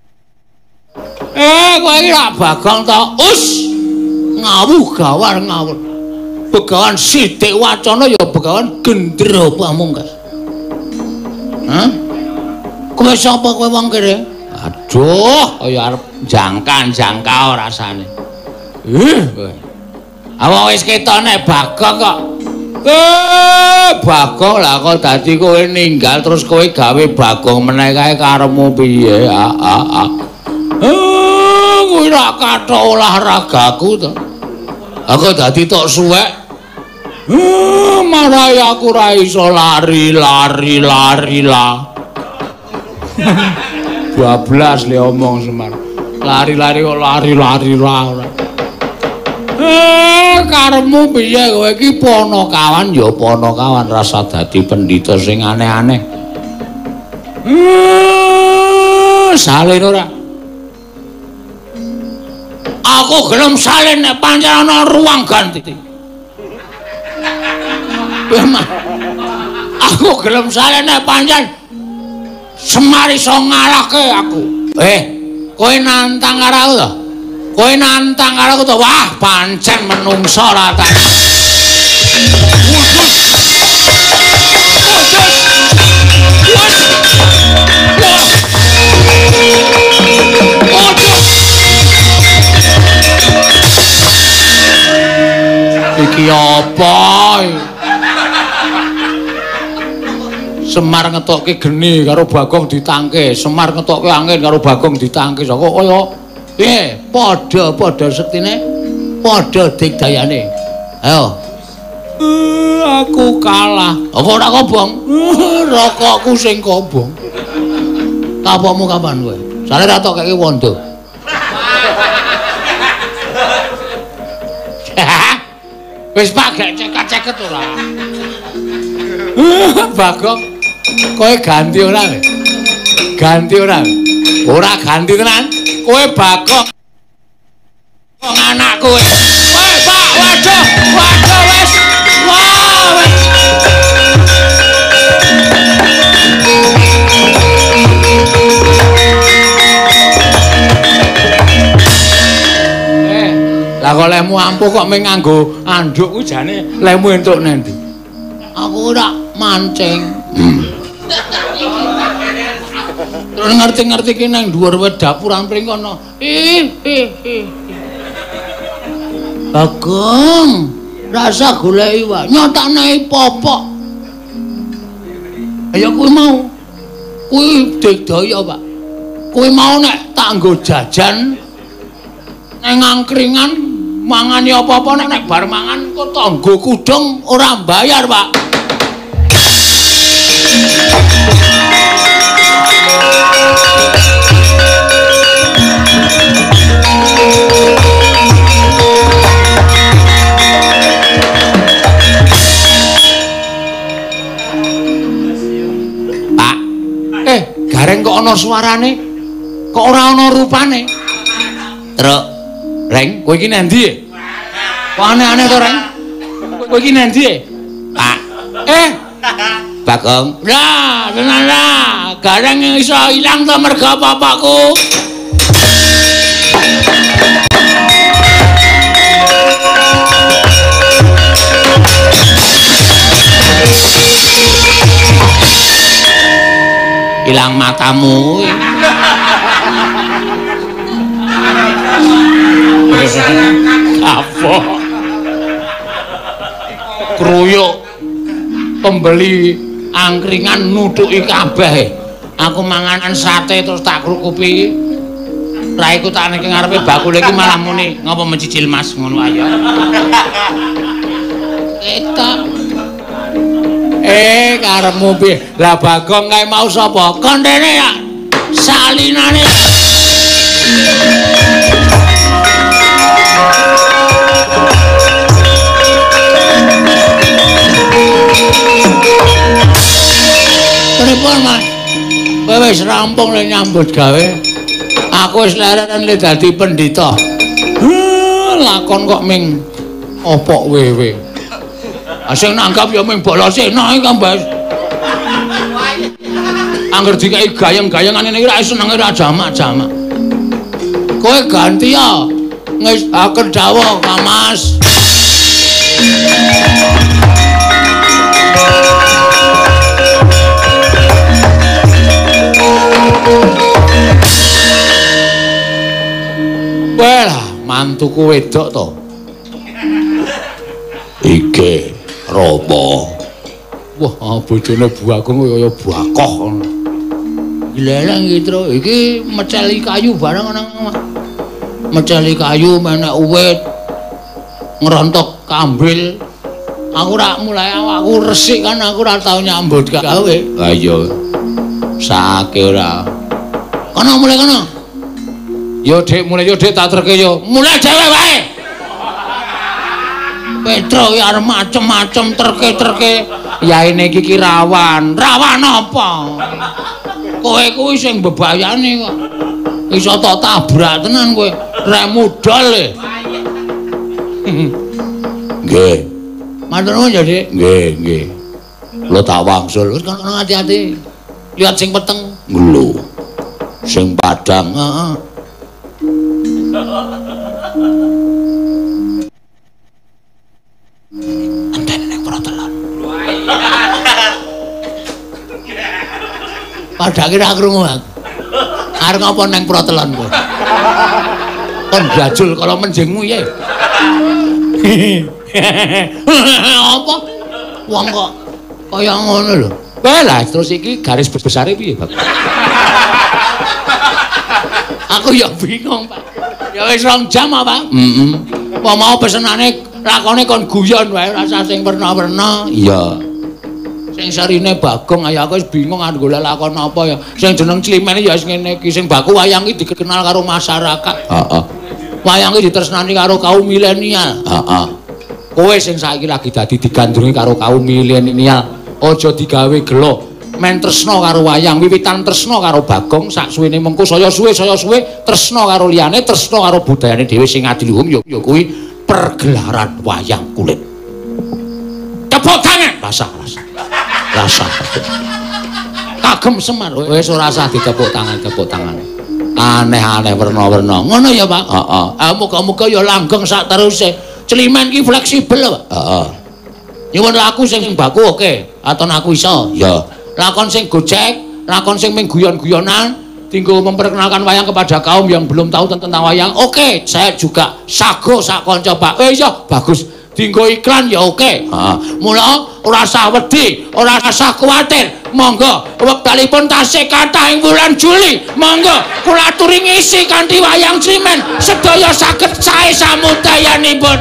Eh kowe iki lak Bagong to. Us. Ngawuh gawar ngawur. Begawan Sidik Wacana ya Begawan Gendera Pamungkas. Hah? Kowe sapa kowe wong kene? Aduh, kaya arep jangkan-jangkau rasane. Ih, kowe. Awak wis ketone Bagong kok. Eh, Bagong lah kok dadi kowe ninggal terus kowe gawe Bagong meneh kae karepmu piye? Ah ah ah. Eh, kowe ra kathok olahragaku to. Aku dadi tok suwek. Eh, marai aku ra iso lari-lari lari lah. dua belas le omong Semar. Lari-lari kok lari-lari ra ora. Eh, karepmu piye kowe iki ponokawan ya ponokawan rasa dadi pendhita sing aneh-aneh. Eh, salin ora? Aku gelem salin nek pancen ana ruang ganti. Aku gelem salene pancen Semar iso ngalahke aku. Eh, kowe nantang karo aku to? Kowe nantang karo aku to? Wah, pancen menungso ra tak. Iki apa? Semar ngetokke geni karo Bagong ditangke. Semar ngetokke angin karo Bagong ditangke. Kok kaya piye? Padha-padha sektine, padha digdayane. Ayo. Uh, aku kalah. Apa ora kobong? Uh, rokokku sing kobong. Kapokmu kapan kowe? Sale ra tok keke wondo. Wis Pak gek ceket-ceket ora. Bagong, kowe ganti ora? Ganti ora? Ora ganti tenan. Kowe Bagong. Wong anak kowe. Kowe Pak, waduh, waduh wis. Wah, wis. Eh, lah kok lemu ampuh kok mung nganggo anduk ku jane lemu entuk nendi? Aku ora mancing. Terus ngerti-ngerti ki nang dhuwur wit dapur ampring kono. Ih, ih, ih. Bagong, rasa goleki wae. Nyotane popok. Ayo kuwi mau. Kuwi digdaya, Pak. Kuwi mau nek tak nggo jajan nang angkringan mangani apa-apa nek bar mangan kok tanggo kudung ora bayar, Pak. Pak, eh gareng kok ana suarane? Kok ora ana rupane? Truk, Reng, kowe iki nendi? Kok aneh-aneh to, Reng? Kowe iki nendi? Pak. Eh, Bagong. Lah, tenan lah. Gareng iso ilang to mergo bapakku. Ilang matamu. Apa? Kruyuk pembeli angkringan nutuki kabeh. Aku manganan sate terus tak krukupi. Raiku tak niki ngarepe bakul iki malah muni ngapa mencicil Mas ngono ae. Ketok. Eh karepmu piye? Lah Bagong kae mau sapa? Kondene ya salinane. Pripun Mas? Kowe wis rampung le nyambut gawe. Aku wis leren le dadi pendhita. Lakon kok ming opok wewe. Sing nanggap ya ming bolose nah iki Mbak. Angger dikai gayeng-gayengan ngene iki ra seneng ra jamak-jamak. Kowe ganti ya. Wis aken dawuh, Mas. Well, mantuku wedok to. Iki Rama. Wah, bojone Bagong kaya bakoh ngono. Leleng iki, Tru. Iki meceli kayu barang nang meceli kayu menek uwit. Ngerontok kambil. Aku rak mulai awakku resik kan aku ora tau nyambut gawe. Ha iya. Sake ora. Kono mulai kono. Yo Dik, mulai yo Dik tak treke yo. Mulai dhewe wae. Petro ya arep macem-macem terke-terke. Yaine iki ki rawan. Rawan apa? Kowe kuwi sing bebayane kok. Iso tok tabrak tenan kowe. Rek mudal e. Nggih. Matur nuwun ya, Dik. Nggih, nggih. Lho tak wangsul. Wis kono ati-ati. Lihat sing peteng. Lho. Sing padang, heeh. Enten ning protelon. Padha kira krungu aku. Arep ngopo ning protelon kowe? Kon jajul kala menjingmu ya. Apa? Wong kok kaya ngono lho. Kowe lah terus iki garis besare piye, Pak? Aku ya bingung, Pak. Ya wis rong jam apa? Heeh. Apa mau pesenane lakone kon guyon wae rasa sing werna-werna. Iya. Sing sarine Bagong ayo aku wis bingung arep golek lakon apa ya. Sing jeneng Climene ya wis ngene iki sing baku wayang iki dikenal karo masyarakat. Heeh. Wayang iki ditresnani karo kaum milenial. Heeh. Kowe sing saiki lagi dadi digandrungi karo kaum milenial. Aja digawe gelo. Men tresna karo wayang, wiwitan tresna karo Bagong, sak suwene mengko saya suwe saya suwe tresna karo liyane, tresna karo budayane dhewe sing adiluhung ya ya kuwi pergelaran wayang kulit. Tepuk tangan. Rasah, rasah. Rasah. Kagem Semar. Wis ora usah ditepuk tangan, tepuk tangan. Aneh-aneh werna-werna. Ngono ya, Pak? Heeh. Ah muga-muga ya langgeng sak teruse. Climen ki fleksibel, Pak. Heeh. Nyuwun laku sing baku oke, aton aku iso. Ya. Lakon sing gojek, lakon sing ming guyon-guyonan, tinggal memperkenalkan wayang kepada kaum yang belum tahu tentang wayang. Oke, saya juga sago sak kanca, Pak. Eh iya, bagus. Tinggal iklan ya oke. Heeh. Mula ora usah wedi, ora usah kuwatir. Monggo wektalipun tasih kathah ing wulan Juli. Monggo kula aturi ngisi kanthi wayang Climen. Sedaya saged sae samudayanipun.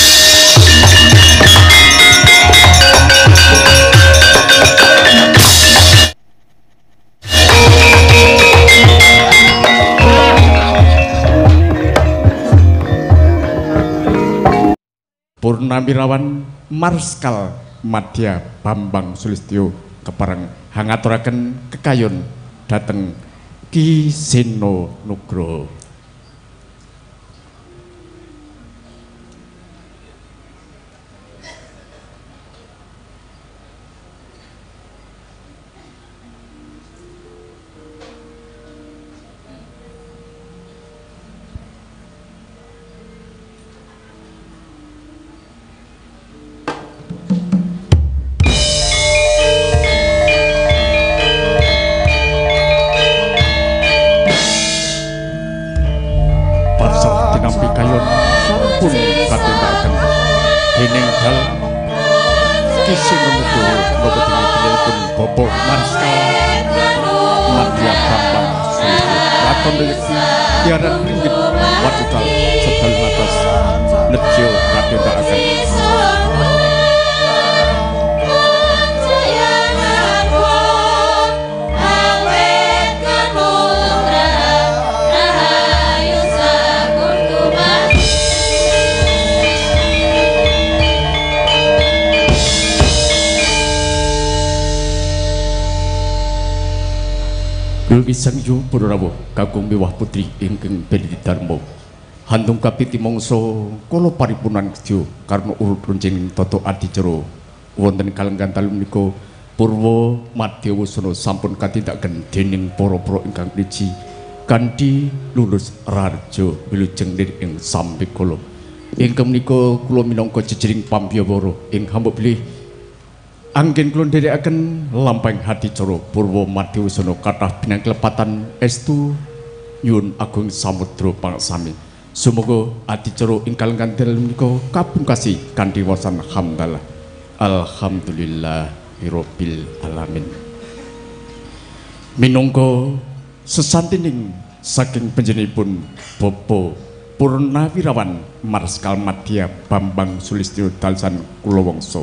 Purnamirawan Marskal Madya Bambang Sulistyo kepareng hangaturaken kekayon dateng Ki Seno Nugroho. Sang Yu Purrawa kakung miwah putri ingkang Bedidarma handung kapiti mangsa kala paripurnan sedya karna urut runcing tata adicara wonten kalenggan talu menika Purwa Madyawasana sampun katindaken dening para-para ingkang riji kanthi lulus raja wilujeng ing sampikala ingkang menika kula minangka jejering pambiyawara ing hamba bilih anggen kula nderekaken lampahing hadicara Purwa Madyawasana kathah binang klepatan estu nyuwun agung samudra pangsami. Sumuga adicara ing kalenggan dalem menika kapungkasi kanthi wasan hamdalah. Alhamdulillahirabbil alamin. Minangka sesantining saking panjenenganipun Bapak Purnawirawan Marskal Madya Bambang Sulistyo Dalsan kula wangsa.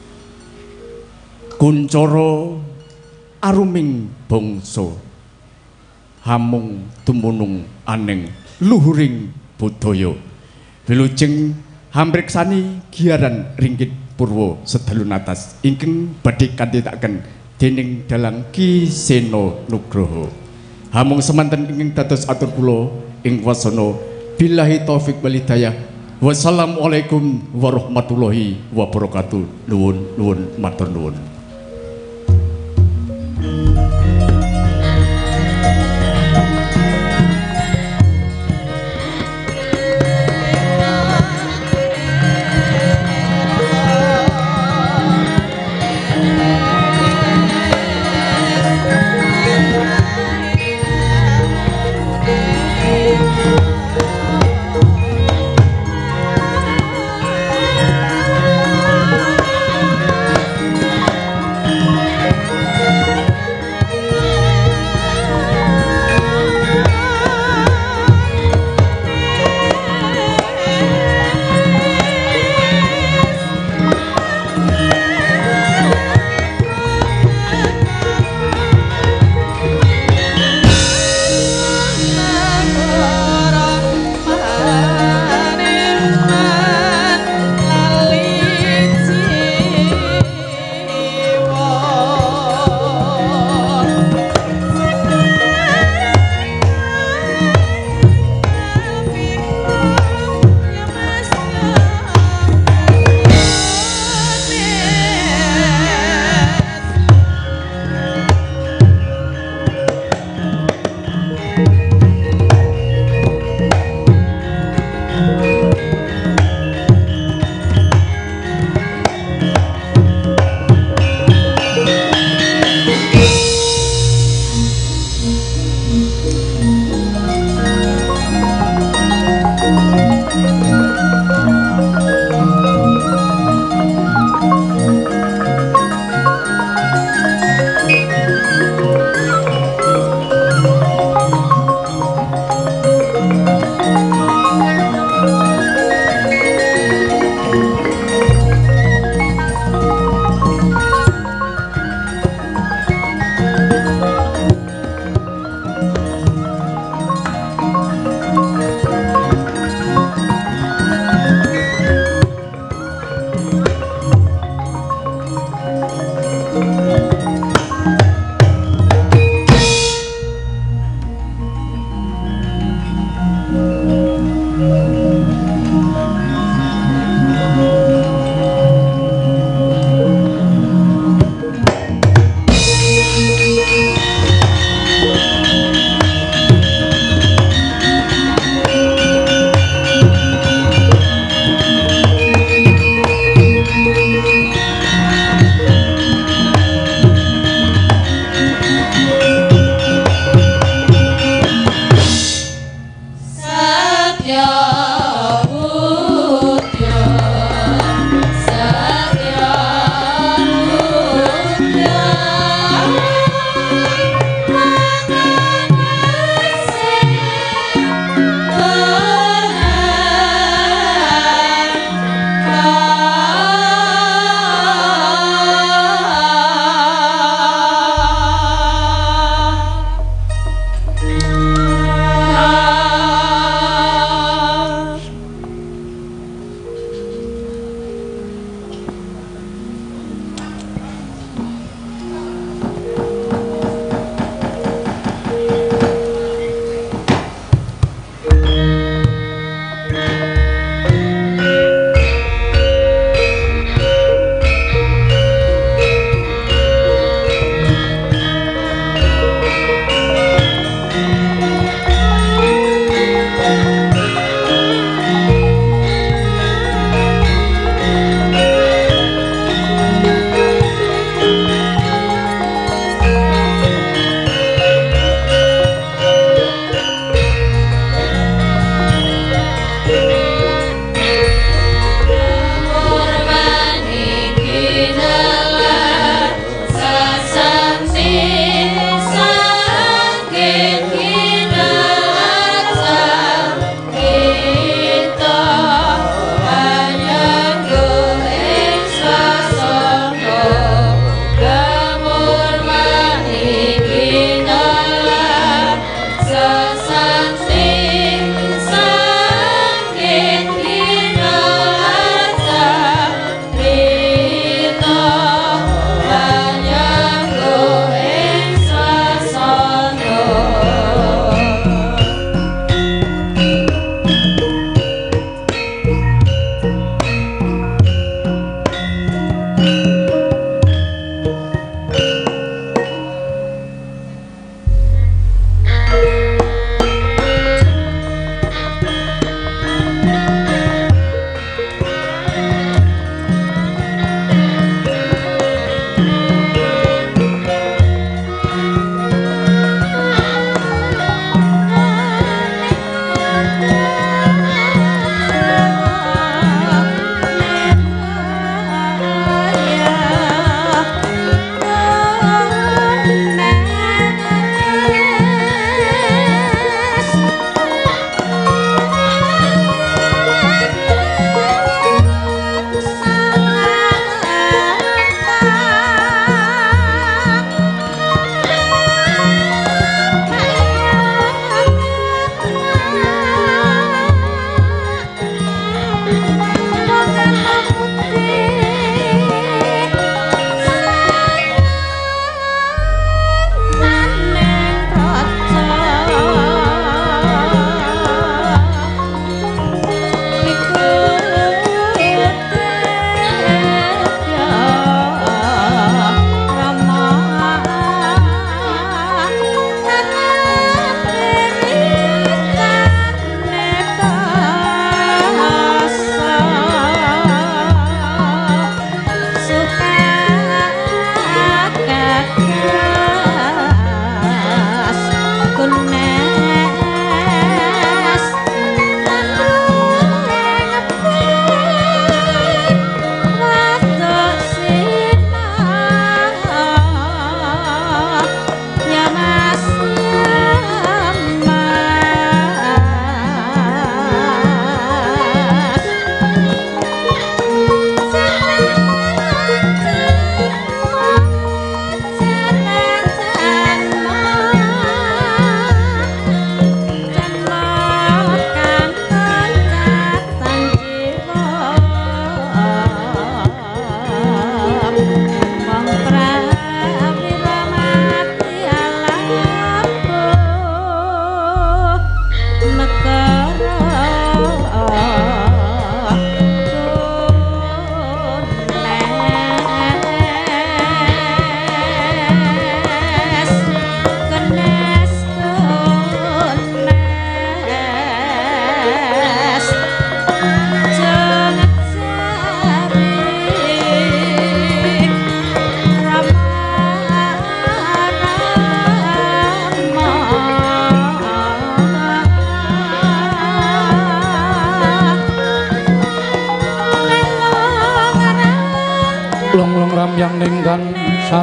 Kuncara aruming bangsa hamung tumunung aneng luhuring budaya wilujeng hamreksani giaran ringgit Purwa sedalunatas ingkang badhe kandhetaken dening dalang Ki Seno Nugroho hamung semanten ingkang dados atur kula ing wasana billahi taufik wal hidayah Wassalamualaikum warahmatullahi wabarakatuh. Nuwun nuwun matur nuwun.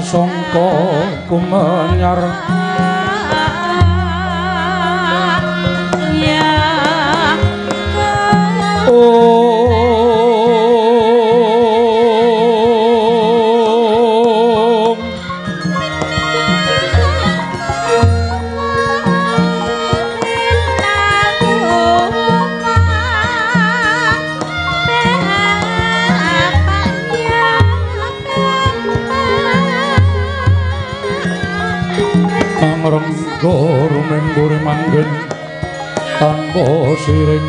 prasangka kumenyar ya Renggo rumeng buri manggen tanpa siring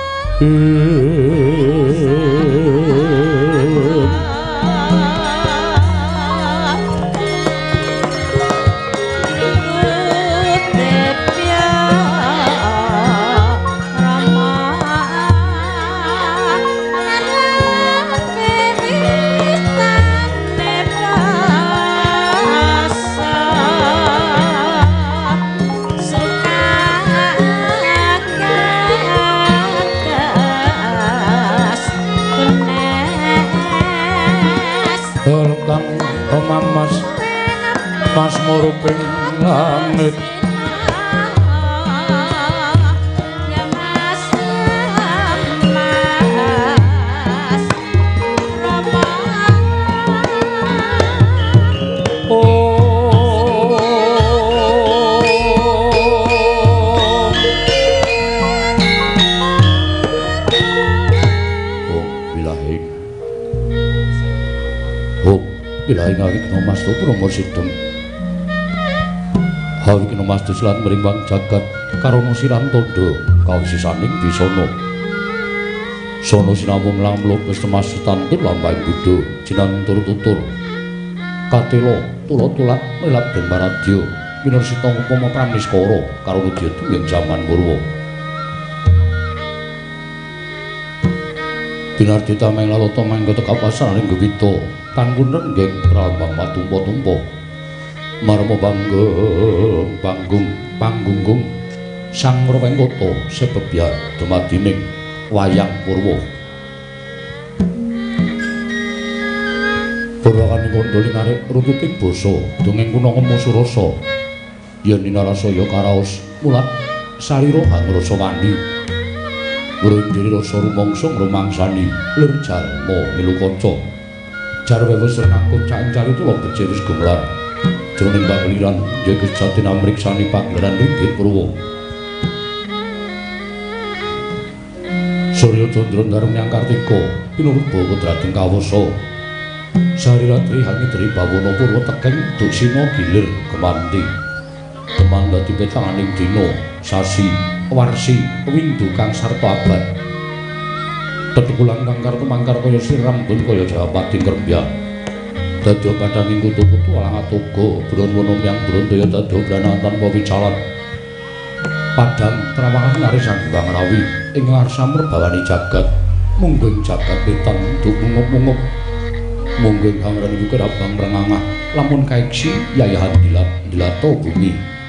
Mas muruping langit ya mas mas Rama oh oh bilahi oh bilahi ngawik no mas tu promo sidem Hawi kena mas lan merimbang jagat karono siran tondo kawisisaning bisono sono sinamung lamluk wis temas tantur lambang budo jinan tur-tutur katelo tula-tulat melap den maradya minursita upama pramiskara karo Widya ing jaman Purwa binardita menglalata manggata kapasaring gewita kanggo nenggeng prambang matumpa-tumpa marmo panggung panggung panggunggung sang Mrawengkata sebebya dumadining wayang Purwa Purwakane kondholi narik rututing basa dongeng kuna ngemu surasa yen ninarasaya karaos mulat salira hangrasa wani ngrunjiri rasa rumangsa ngrumangsani lir jalma milu kanca jarwe wis renakut cancari tula becirus gumelar jroning pagliran Jagus Jati namriksani pagelaran ringgit Purwa Surya Candra Darmyang Kartika pinurut bawa drading kawasa Sariratri Hangitri Bawana Purwa tekeng duksina gilir kemanti keman dadi petanganing dina sasi warsi windu kang sarta abad tetekulan kang kartu mangkar kaya sirambun kaya Jawapati Krembya dadya padhanging kutu-kutu alang atoga Branwana Myang Brandaya dadya brana tanpa wicalan padhang trawangan nari sang Hyang Rawi ing ngarsa mrebawani jagat mungging jagat wetan duk mungup-mungup mungging hangrani wukir abang rengangah lamun kaeksi yayahan dilat dilato bumi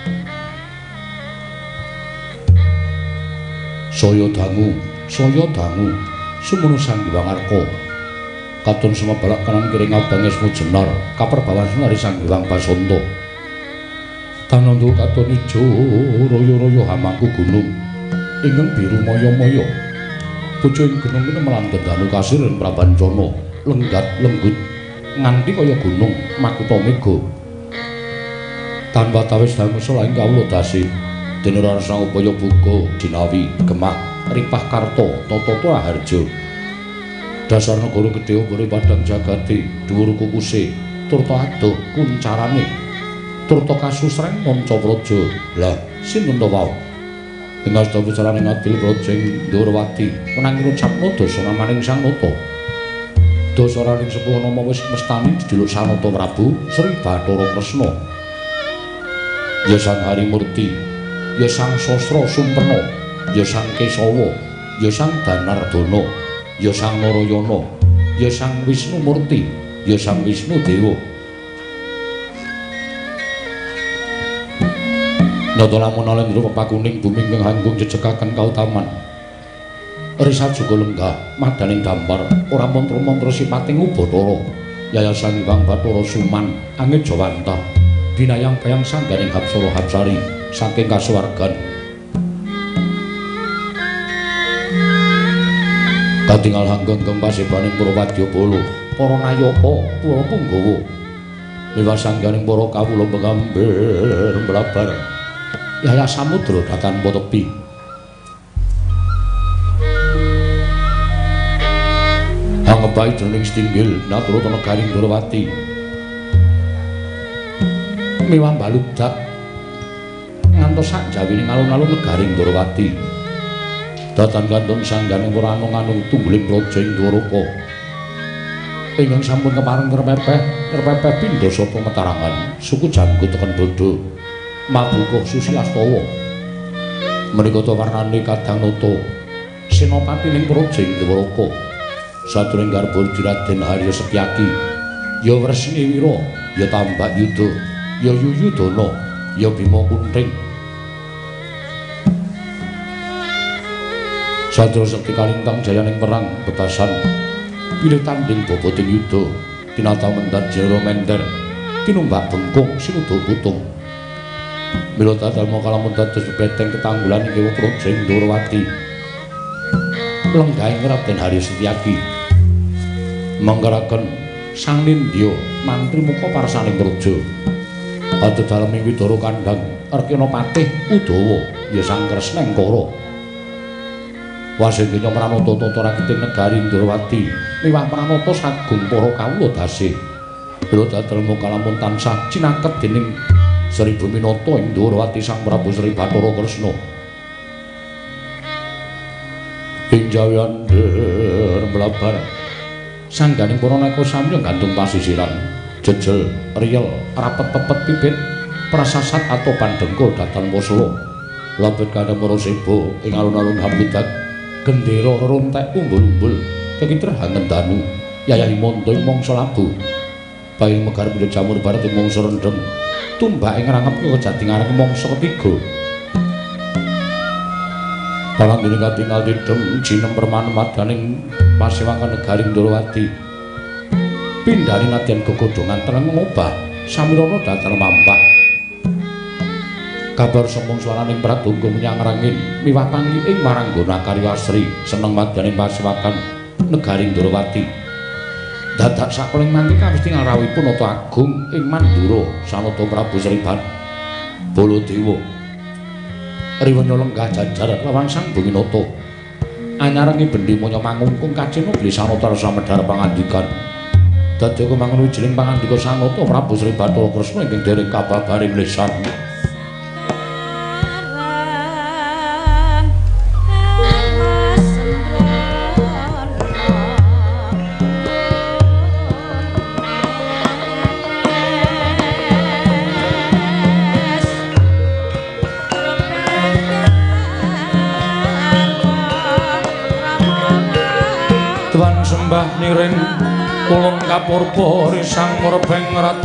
saya dangu saya dangu sumono sang Hyang Arka katon sumebalak kanan kiri ngabang esmu jenar kaperbawan sunari sang Hyang Basanta tananda katon ijo royo-royo hamangku gunung ingkang biru moyo-moyo bojo ing gunung kene melanten dalu kasir ing prabancana lenggat lenggut nganti kaya gunung makuta mega tanpa tawis dangu selaing kawula dasi dene rasa upaya buka jinawi gemah ripah karta tata raharja dasar negara gedhe ubure padhang jagati dhuwur kukuse turta adoh kuncarane turta kasusreng manca praja lah sinten to wau ing asta pucarane ngadil projeng Ndorowati menang ngucapno dasa namaning Sang Nata dasa raning sepuh nama wis mestani dijuluk Sanata Prabu Sri Bathara Kresna ya Sang Harimurti ya Sang Sastra Sumperna ya Sang Kesawa ya Sang Danardana ya Sang Narayana ya Sang Wisnu Murti ya Sang Wisnu Dewa nata lamun alendra pepakuning bumi ing hanggung jejekaken kautaman risat juga lenggah madaning dampar ora mantra-mantra sipating Ubatara Yayasan Hyang Bathara Suman angin Jawanta binayang bayang sangganing Hapsara Hapsari saking kasuwargan katingal hanggenggeng pasebaning para wadyabala para nayaka para punggawa miwah sangganing para kawula pengambil mlabar Yaya Samudra Dakan Tepi Hangepai jroning stinggil Naturata Negaring Ndrawati miwah baludak ngantos sak jawining alun-alun Negaring Ndrawati datan kantun sangganing para anung-anung tungguling praja ing Dwaraka ingkang sampun kepareng kerpepeh kerpepeh pindha sapa matarangan suku Jambu tekan Bodo mabuka Susi Astawa menika to warnane kadang nata senopati ning praja ing Dwaraka sadurunge garba Raden Harya Setyaki ya Wresni Wira ya Tambak Yuda ya Yuyudana ya Bima Kunting sadurunge sekti kalintang jayaning perang betasan pilih tanding boboting yuda tinata mendat jero mender tinumbak bengkung sinuda putung mila dadal kalamun dados beteng ketanggulan ing praja ing Ndrawati lenggahing Raden Harya Setyaki manggaraken Sang Nindya mantri muka parsaning praja adu daleming Widara Kandhang Arkena Patih Udawa ya Sang Kresnengkara wasengkenya pranata-tata rakiting negari Ndrawati miwah pranata sagung para kawula dasih mila dadal kalamun tansah cinaket dening Sri Buminata ing Ndrawati Sang Prabu Sri Bathara Kresna ing jawander mlabar sangganing para neka samya gantung pasisiran jejel riyel rapet pepet pipit prasasat atau pandengkul datan wasla labet kadang para seba ing alun-alun Hambudat gendera rontek umbul-umbul kekitrahangen danu yayahi manta ing mangsa labu baing megar pindha jamur barat ing mangsa rendheng tumbak ing rangep kejati ngareng mangsa ketiga Barang dene katingal didem jinem permanemaning pasewakan negaring Ndrawati. Pindhane nadyan gegodhongan tereng ngobah samirana datar mampah. Kabar sombong swaraning pradonga menyang rangin miwah pangliing marang Gona Karyasri seneng madyaning pasewakan negaring Ndrawati. Dadak sakeling mangke kawistingal rawuhipun Nata Agung ing Mandura Sanata Prabu Sri Baladewa. Riwanya lenggah jajar lawan Sang Buminata anyarengi bendi manya mangungkung kacena beli Sanata rasa medhar pangandikan dadi kemangun wijining pangandika Sanata Prabu Sri Bathara Kresna ingkang dereng kababaring lisan sembah niring kulon kapurba risang murebeng rat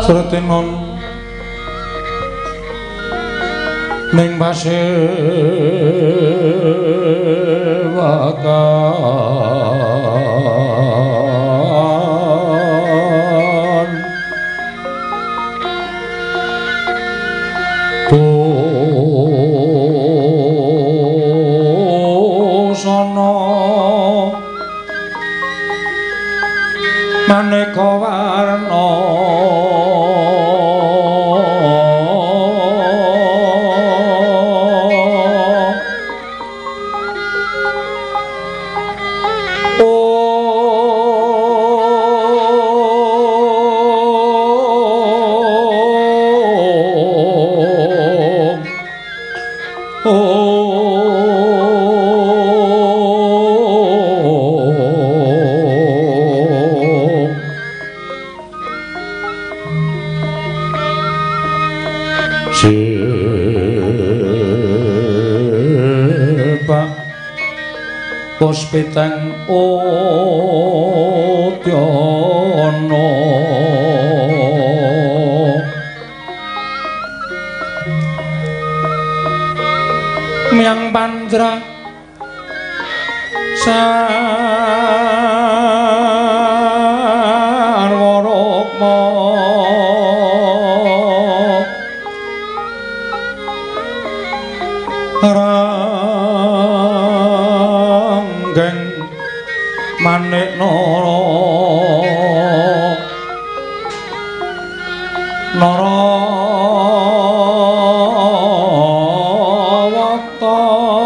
Sretenon ning pasewakan busana maneka warna Puspiteng Udyana Miang Pandra Sarwa Rukma Manik Nara Narawata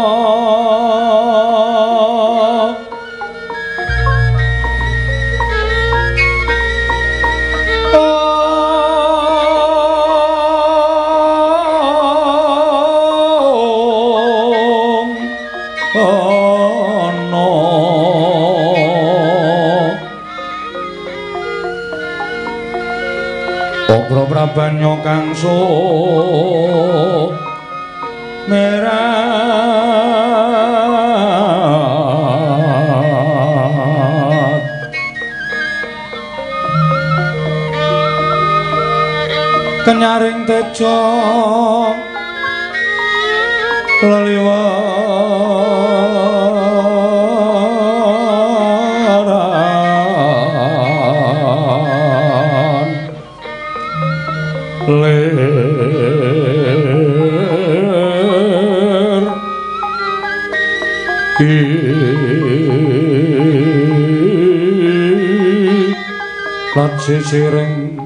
Prabanya kang so merat kenyaring tejo leliwaran ler ki lat sisiring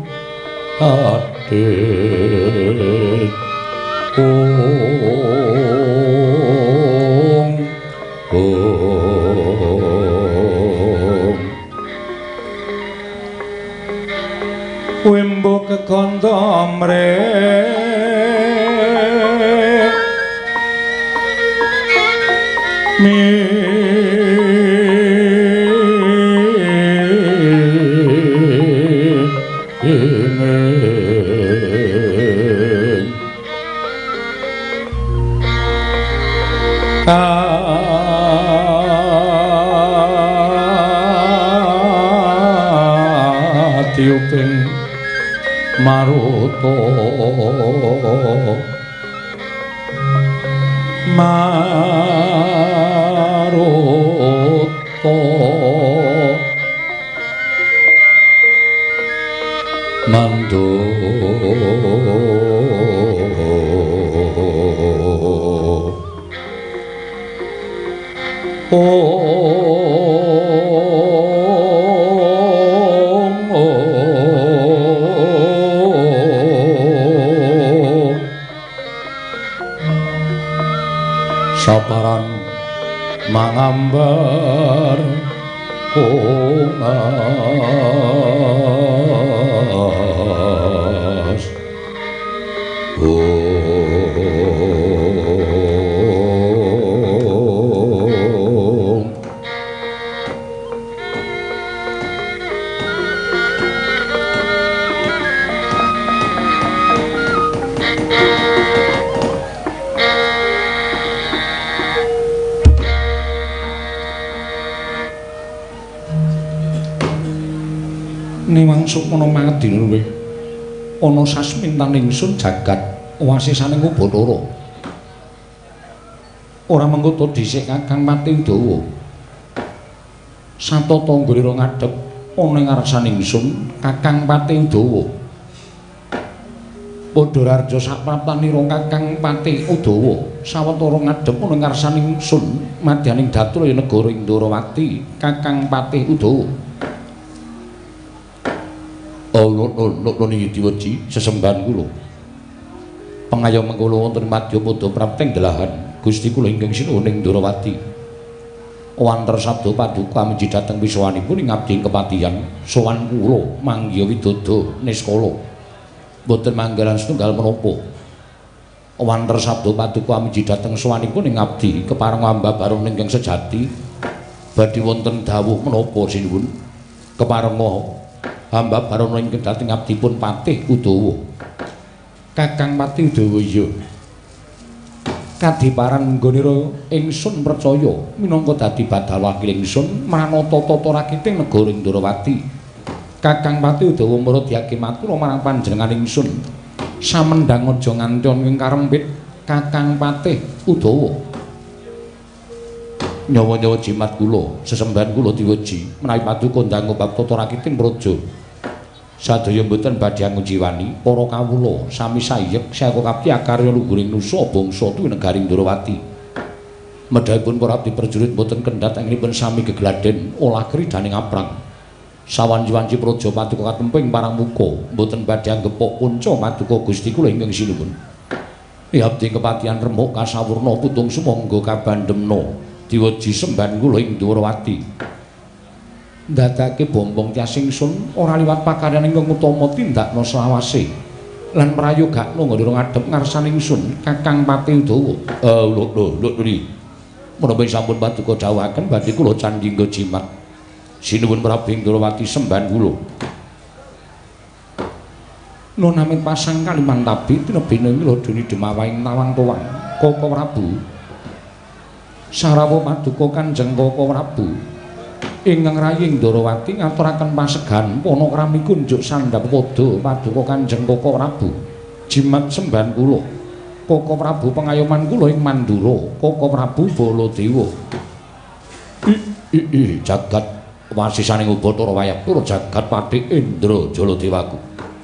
adik ung ung wimbo kekanda mrek mi tiuping maruto maruto mando saparan mangambar kungas oh niwangsuk menawa mati lho. ana sasmintan ingsun jagat wasisaning Ubathara. Ora mengko dhisik Kakang Pati Udawa. Satata nggolira ngadhep ana ing ngarsaning ingsun Kakang Pati Udawa. Padha rarja sapraptanira Kakang Pati Udawa sawetara ngadhep ana ing ngarsaning ingsun madyaning datura negara Indrawati Kakang Pati Udawa. Oh, no, no, no, no, niki diweji sesembahan kula. Pengayom mengkula wonten madya padha prapteng delahan Gusti kula ingkang sinuwuning Ndrawati. Wanter sabda paduka amiji dhateng wiswanipun ing abdi kepatihan sowan kula manggya widodha niskala. Boten manggalan setunggal menapa. Wanter sabda paduka amiji dhateng sowanipun ing abdi kepareng ambabaron ingkang sejati. Badhe wonten dawuh menapa sinuwun? Keparenga hamba barono ingkang dhateng abdipun Patih Udawa. Kakang Pati Udawa iya. Kadiparan nggonira ingsun percaya minangka dadi badal wakil ingsun manata tata rakiting negara Indrawati. Kakang Pati Udawa muradake matur marang panjenengan ingsun. Samendhang aja nganti ana ing karempit Kakang Patih Udawa. Nyawa-nyawa jimat kula, sesembahan kula diweji menawi paduka ndang bab tata rakiting praja. Sadaya mboten badhe ngujiwani para kawula sami sayek saka kapti akarya luhuring nusa bangsa tuwi negari Ndrawati. Medhahipun para abdi prajurit mboten kendhat anggenipun sami gegladen olah kridaning aprang. Sawanci-wanci praja paduka katemping parang muka mboten badhe anggepok punca paduka Gusti kula ingkang sinuwun. Ya abdi kepatihan remuk kasawurna putung sumangga kabandhemna diweji sembahan kula ing Ndrawati. Ndadake bombong tias ingsun ora liwat pakaryan ingkang utama tindakna selawase lan prayogakna nggondira ngadhep ngarsaning ingsun Kakang Pati Udawa. Eh lho lho lho menapa sampun paduka dawuhaken badhe kula candhingga jimat sinuwun Prabu Ndrawati sembahan kula. Nonamin pasang kaliman tabi tinebene mila dene demawaing tawang tuwang Koko Prabu. Sarawa paduka Kanjeng Koko Prabu ingkang rayi Ndrawati ngaturaken pasegan panakrami kunjuk sandhapada paduka Kanjeng Koko Prabu. Jimat sembahan kula Koko Prabu pengayoman kula ing Mandura Koko Prabu Baladewa. Ih jagat wasisaning Ubathara Wayapura jagat Pati Indra Jaladewaku.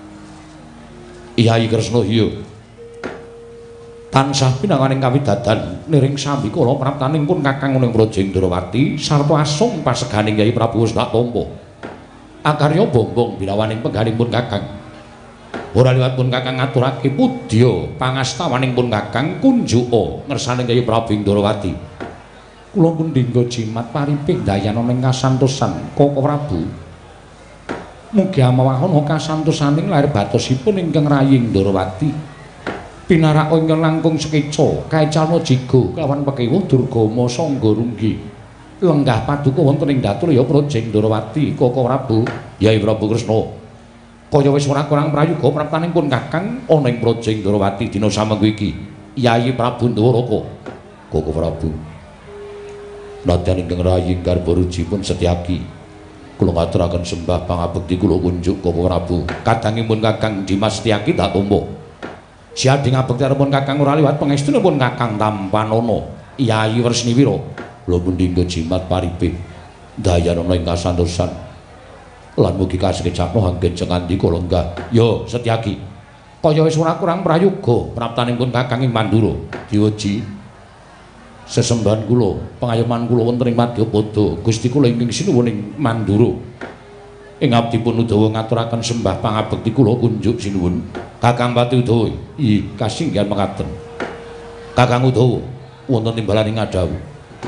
Kyai Kresna iya tansah pinanganing kawidadan niring sambi kala praptaning pun Kakang uning Praja Indrawati sarta asung paseganing Kyai Prabu wis tak tampa. Akarya bombong bilawaning penggaling pun Kakang. Ora liwat pun Kakang ngaturake pudya pangastawaning pun Kakang kunjuka ngersane Kyai Prabu Indrawati. Kula pun dinggo jimat pariping dayana ning kasantosan Koko Prabu. Mugi amawahana kasantosaning lair batosipun ingkang rayi Ndrawati. Pinarak ingkang langkung sekeca kaecalna jiga kelawan pekewuh Durgama sangga runggi. Lenggah paduka wonten ing datur ya Praja Ndrawati Koko Prabu. Yai Prabu Kresna. Kaya wis ora kurang prayoga praptaning pun Kakang ana ing Praja Ndrawati dina samengko iki. Yai Prabu Ndwaraka. Koko Prabu. Nadyan ingkang rayi garba rujipun Setyaki. Kula ngaturaken sembah pangabekti kula kunjuk Koko Prabu. Kadangipun Kakang Dimas Setyaki tak tampa. Siadi ngabekti arepun Kakang ora liwat pangestunipun Kakang Tampanana Kyai Wresniwira. Kula mundhingga jimat pariping dayana ing kasantosan lan mugi kasekecapna anggen cengandika lenggah. Ya Setyaki. Kaya wis ora kurang prayoga praptanipun Kakang ing Mandura diweji sesembahan kula pengayoman kula wonten ing Madyapada Gusti kula ingkang sinuwun ing Mandura. Ing abdipun Udawa ngaturaken sembah pangabekti kula kunjuk sinuwun Kakang Pati Udawa. Ih kasinggihan mekaten. Kakang Udawa wonten timbalaning ngadawu.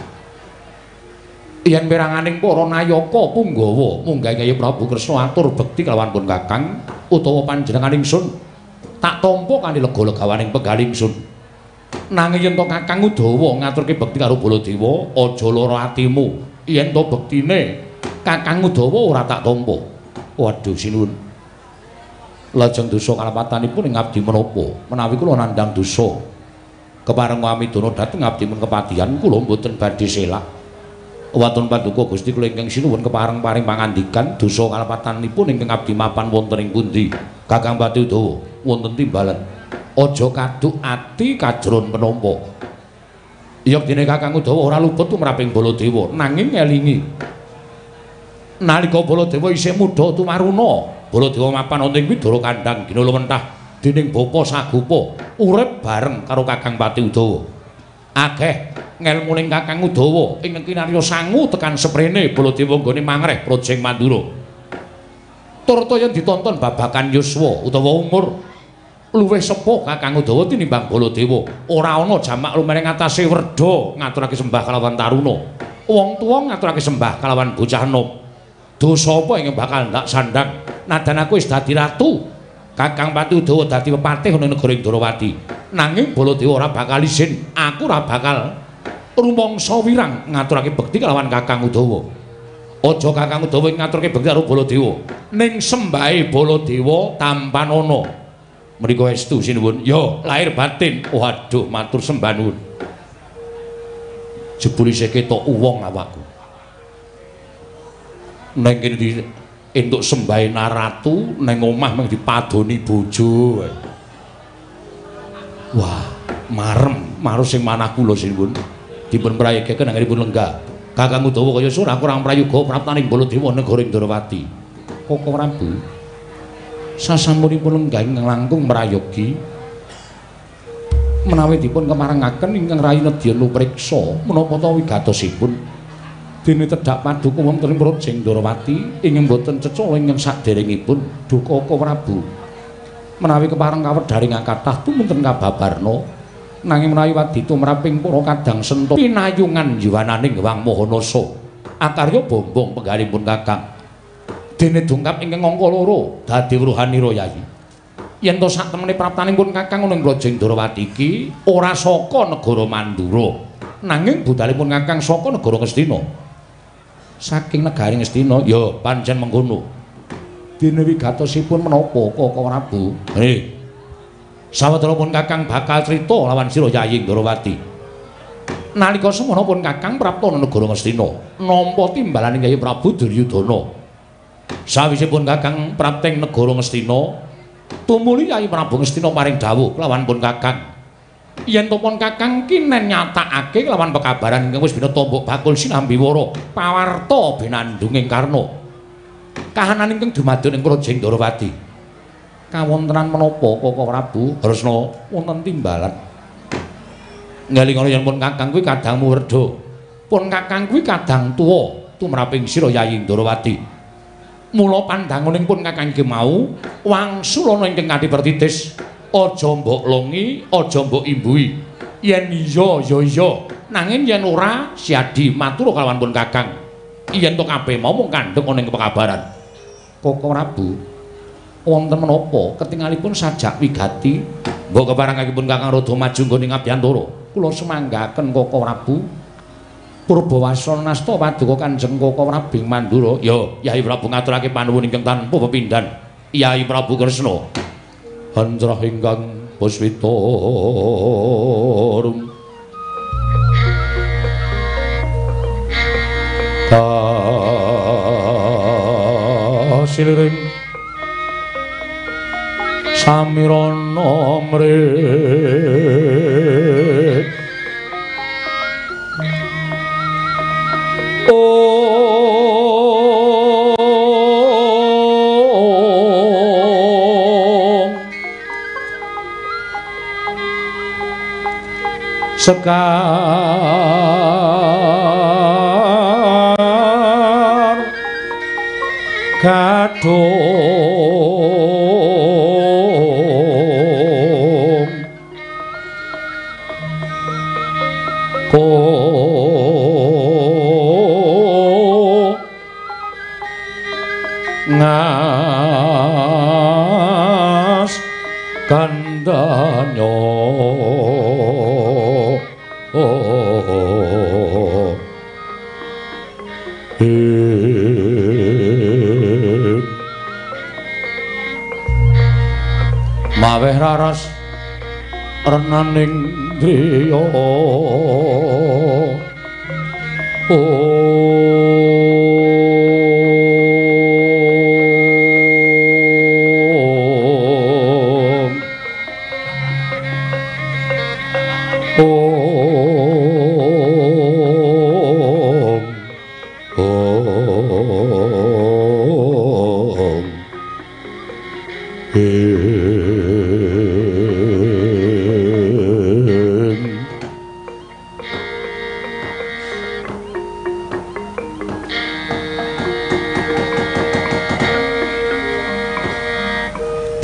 Yen piranganing para nayaka punggawa munggah Kyai Prabu Kresna atur bekti kelawan pun Kakang utawa panjenengan ingsun tak tampa kanthi lega-legawaning penggalih ingsun. Nanging yen to Kakang Udawa ngaturke bekti karo Baladewa aja lara atimu. Yen to bektine Kakang Udawa ora tak tampa. Waduh sinuwun. Lajeng dosa kalapatanipun ing abdi menapa? Menawi kula nandhang dosa kepareng wamidana dhateng abdipun kepatihan kula mboten badhe selak. Watun paduka Gusti kula ingkang sinuwun kepareng-paring pangandikan dosa kalepatanipun ingkang abdi mapan wonten ing pundi? Kakang Pati Udawa wonten timbalan. Aja kaduk ati kajron menapa. Ya dene Kakang Udawa ora luput tumraping Baladewa nanging elingi. Nalika Baladewa isih muda tumaruna, Baladewa mapan wonten Widara Kandhang gina lumentah dening bapa Sagopa urip bareng karo Kakang Pati Udawa. Akeh ngelmuning Kakang Udawa ingkang kinarya sangu tekan seprene Baladewa nggone mangreh Projeng Mandura. Turta yen ditonton babakan yuswa utawa umur luwih sepuh Kakang Udawa tinimbang Baladewa, ora ana jamak lumeneng atase werda ngaturake sembah kalawan taruna. Wong tuwa ngaturake sembah kalawan bocah enom. Dosa apa ingkang bakal ndak sandang nadan aku wis dadi ratu. Kakang Pati Udawa dadi pepatih ning negara Indrawati. Nanging Baladewa ora bakal isin, aku ora bakal rumangsa wirang ngaturake bekti kalawan Kakang Udawa. Aja Kakang Udawa ngaturake bekti karo Baladewa. Ning sembahe Baladewa tampan ana. Mriko estu sinuwun. Ya, lahir batin. Waduh, matur sembah nuwun. Jebule isih ketok uwong awakku. Ning kene di entuk sembahe naratu ning omah mung dipadoni bojo. Wah, marem, marem sing manah kula sinuwun. Dipun prayegeken anggenipun lenggah. Kakang Udawa kaya surah kurang prayoga praptaning Baladewa negara Indrawati. Koko Prabu. Sasampunipun lenggah ingkang langkung mrayogi menawi dipun kemarengaken ingkang rayi nedya nupriksa menapa ta wigatosipun dene tedhak paduka wonten ing Projeng Ndrawati ingkang boten cecok ingkang saderengipun duka Koko Prabu. Menawi kepareng kawedharing kathah tumunten kababarna nanging menawi wadi tumraping para kadang senta pinayungan yuwananing Wang Mahanasa akarya bombong penggalipun Kakang dene dungkap ingkang angka loro dadi Wruhanira Yayi. Yen to sak temene praptanipun Kakang ing Projeng Ndrawati iki ora saka negara Mandura nanging budalipun Kakang saka negara Ngastina. Saking negari Ngastina ya pancen mengkono. Dene wigatosipun menapa Koko Prabu? Heh. Sawedarapun Kakang bakal crita lawan sira Yayi Ndrawati. Nalika semana pun Kakang prapta negara Ngastina nampa timbalaning Yayi Prabu Duryudana. Sawisipun Kakang prapting negara Ngastina, tumuli Yayi Prabu Ngastina paring dawuh kelawan pun Kakang. Yen to pun Kakang kinen nyatakake kelawan pekabaran ingkang wis binata mbok bakul sinambiwara pawarta binandunging Karna. Kahanan ingkang dumadun ing Projeng Ndrawati. Kawontenan menapa Koko Prabu? Harusna wonten timbalan. Ngalingana yen pun Kakang kuwi kadang werda. Pun Kakang kuwi kadang tuwa tumraping sira Yayi Ndrawati. Mula pandanganing pun Kakang iki mau wangsul ana ingkang kanthi pertitis. Aja mbok longi, aja mbok imbui. Yen iya ya iya, nanging yen ora siadi matur kalawan pun Kakang. Yen to kabeh mau mung kandheng ana ing pekabaran. Koko Prabu, wonten menapa ketingalipun sajak wigati mbok keparengipun Kakang Rada maju nggone Ngabyantara. Kula semanggaken Koko Prabu. Purbawasana nasta paduka Kanjeng Koko Prabu Mandura. Ya, Yayi Prabu ngaturake panuwun ingkang tanpa pepindhan. Yayi Prabu Kresna. Hanjrah ingkang Puspitarum. Kasiring samirana mrit sekar kadung ko ngas kandhanya oh maweh raras renaning driya oh